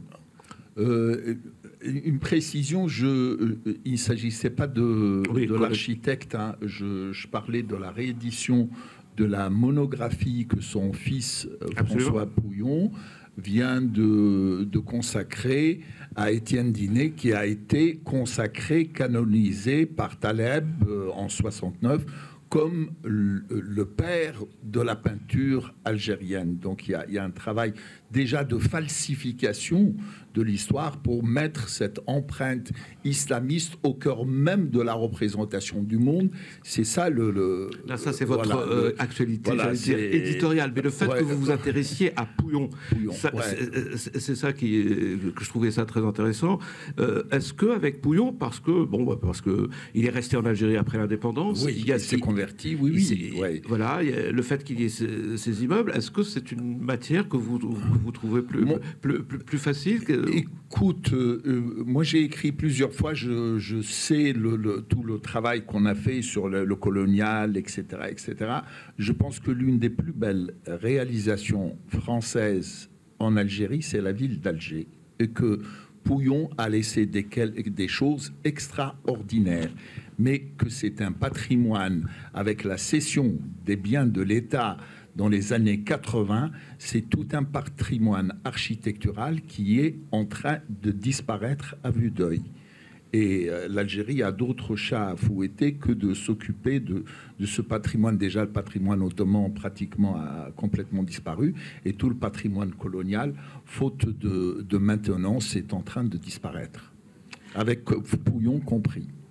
euh, Une précision, je, euh, il ne s'agissait pas de, oui, de l'architecte, hein. je, je parlais de la réédition de la monographie que son fils euh, François Pouillon vient de, de consacrer à Étienne Dinet, qui a été consacré, canonisé par Taleb euh, en soixante-neuf, comme le, le père de la peinture algérienne. Donc il y a, il y a un travail déjà de falsification de l'histoire pour mettre cette empreinte islamiste au cœur même de la représentation du monde. C'est ça le... le Là, ça, c'est votre voilà, euh, le, actualité voilà, dire, éditoriale. Mais le fait ouais, que vous vous intéressiez à Pouillon, Pouillon ça, ouais. c'est, c'est ça qui est, que je trouvais ça très intéressant. Euh, est-ce qu'avec Pouillon, parce que bon, parce que il est resté en Algérie après l'indépendance, oui, il, y a, il s'est converti, oui, oui. Ouais. Voilà, il y a le fait qu'il y ait ces, ces immeubles, est-ce que c'est une matière que vous, vous trouvez plus, Mon... plus, plus, plus facile que... Écoute, euh, moi j'ai écrit plusieurs fois, je, je sais le, le, tout le travail qu'on a fait sur le, le colonial, et cetera, et cetera. Je pense que l'une des plus belles réalisations françaises en Algérie, c'est la ville d'Alger, et que Pouillon a laissé des, des choses extraordinaires, mais que c'est un patrimoine avec la cession des biens de l'État dans les années quatre-vingts, c'est tout un patrimoine architectural qui est en train de disparaître à vue d'œil. Et euh, l'Algérie a d'autres chats à fouetter que de s'occuper de, de ce patrimoine. Déjà, le patrimoine ottoman pratiquement a complètement disparu, et tout le patrimoine colonial, faute de, de maintenance, est en train de disparaître, avec Pouillon compris.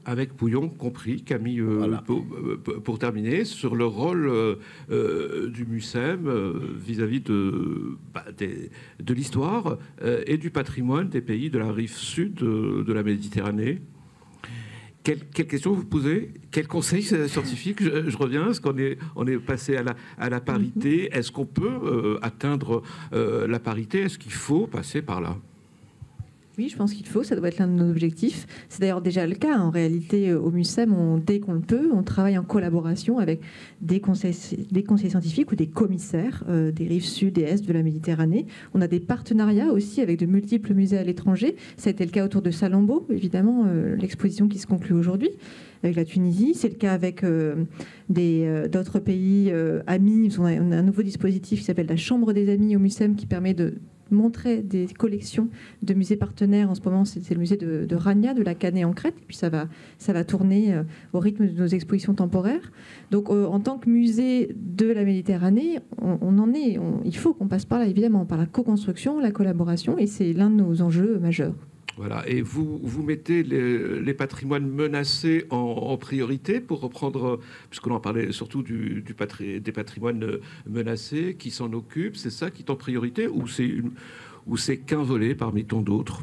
avec Pouillon compris, Camille, euh, Voilà. pour, pour terminer, sur le rôle euh, euh, du MUSEM euh, vis-à-vis de, bah, des- de l'histoire euh, et du patrimoine des pays de la rive sud euh, de la Méditerranée. Quelle, quelle question vous posez? Quel conseil scientifique? je, je reviens, est-ce qu'on est, on est passé à la, à la parité? Est-ce qu'on peut euh, atteindre euh, la parité? Est-ce qu'il faut passer par là? Oui, je pense qu'il faut, ça doit être l'un de nos objectifs. C'est d'ailleurs déjà le cas. En réalité, au MUSEM, on, dès qu'on le peut, on travaille en collaboration avec des conseils, des conseils scientifiques ou des commissaires euh, des rives sud et est de la Méditerranée. On a des partenariats aussi avec de multiples musées à l'étranger. Ça a été le cas autour de Salammbô, évidemment, euh, l'exposition qui se conclut aujourd'hui avec la Tunisie. C'est le cas avec euh, des, euh, d'autres pays euh, amis. On a, on a un nouveau dispositif qui s'appelle la Chambre des amis au MUSEM qui permet de montrer des collections de musées partenaires. En ce moment, c'est le musée de, de Rania, de la Canée en Crète. Et puis ça va, ça va tourner euh, au rythme de nos expositions temporaires. Donc, euh, en tant que musée de la Méditerranée, on, on en est. On, il faut qu'on passe par là, évidemment, par la co-construction, la collaboration, et c'est l'un de nos enjeux majeurs. Voilà, et vous, vous mettez les, les patrimoines menacés en, en priorité pour reprendre, puisqu'on en parlait surtout du, du patri, des patrimoines menacés, qui s'en occupent, c'est ça qui est en priorité, ou c'est une, ou c'est qu'un volet parmi tant d'autres?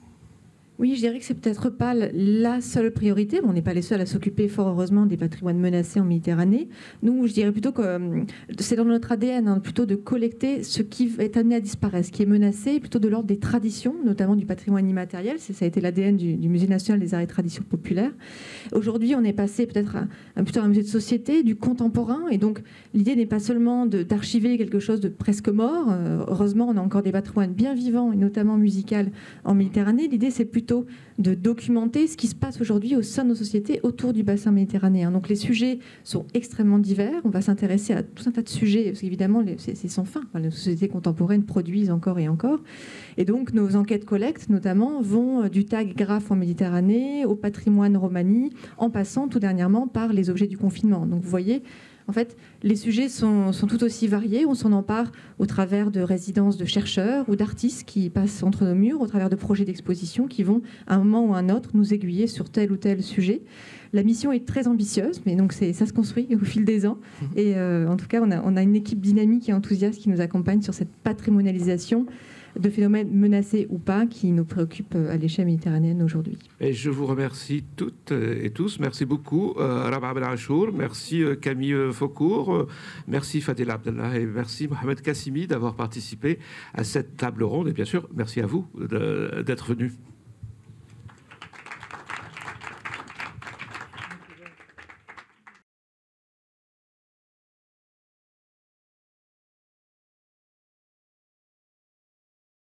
Oui, je dirais que c'est peut-être pas la seule priorité. On n'est pas les seuls à s'occuper, fort heureusement, des patrimoines menacés en Méditerranée. Nous, je dirais plutôt que c'est dans notre A D N, hein, plutôt de collecter ce qui est amené à disparaître, ce qui est menacé, plutôt de l'ordre des traditions, notamment du patrimoine immatériel. Ça a été l'A D N du, du Musée national des arts et traditions populaires. Aujourd'hui, on est passé peut-être à, à plutôt un musée de société, du contemporain. Et donc, l'idée n'est pas seulement d'archiver quelque chose de presque mort. Euh, heureusement, on a encore des patrimoines bien vivants, et notamment musicaux, en Méditerranée. L'idée, c'est plutôt de documenter ce qui se passe aujourd'hui au sein de nos sociétés autour du bassin méditerranéen. Donc les sujets sont extrêmement divers. On va s'intéresser à tout un tas de sujets, parce qu'évidemment, c'est sans fin. Enfin, les sociétés contemporaines produisent encore et encore. Et donc nos enquêtes collectes, notamment, vont du tag graphe en Méditerranée au patrimoine romani, en passant tout dernièrement par les objets du confinement. Donc vous voyez, en fait, les sujets sont, sont tout aussi variés. On s'en empare au travers de résidences de chercheurs ou d'artistes qui passent entre nos murs, au travers de projets d'exposition qui vont, à un moment ou à un autre, nous aiguiller sur tel ou tel sujet. La mission est très ambitieuse, mais donc ça se construit au fil des ans. Et euh, en tout cas, on a, on a une équipe dynamique et enthousiaste qui nous accompagne sur cette patrimonialisation de phénomènes menacés ou pas qui nous préoccupent à l'échelle méditerranéenne aujourd'hui. Et je vous remercie toutes et tous. Merci beaucoup, euh, Rabah Ben Achour, merci euh, Camille Faucourt, euh, merci Fadel Abdallah et merci Mohamed Kassimi d'avoir participé à cette table ronde. Et bien sûr, merci à vous d'être venus.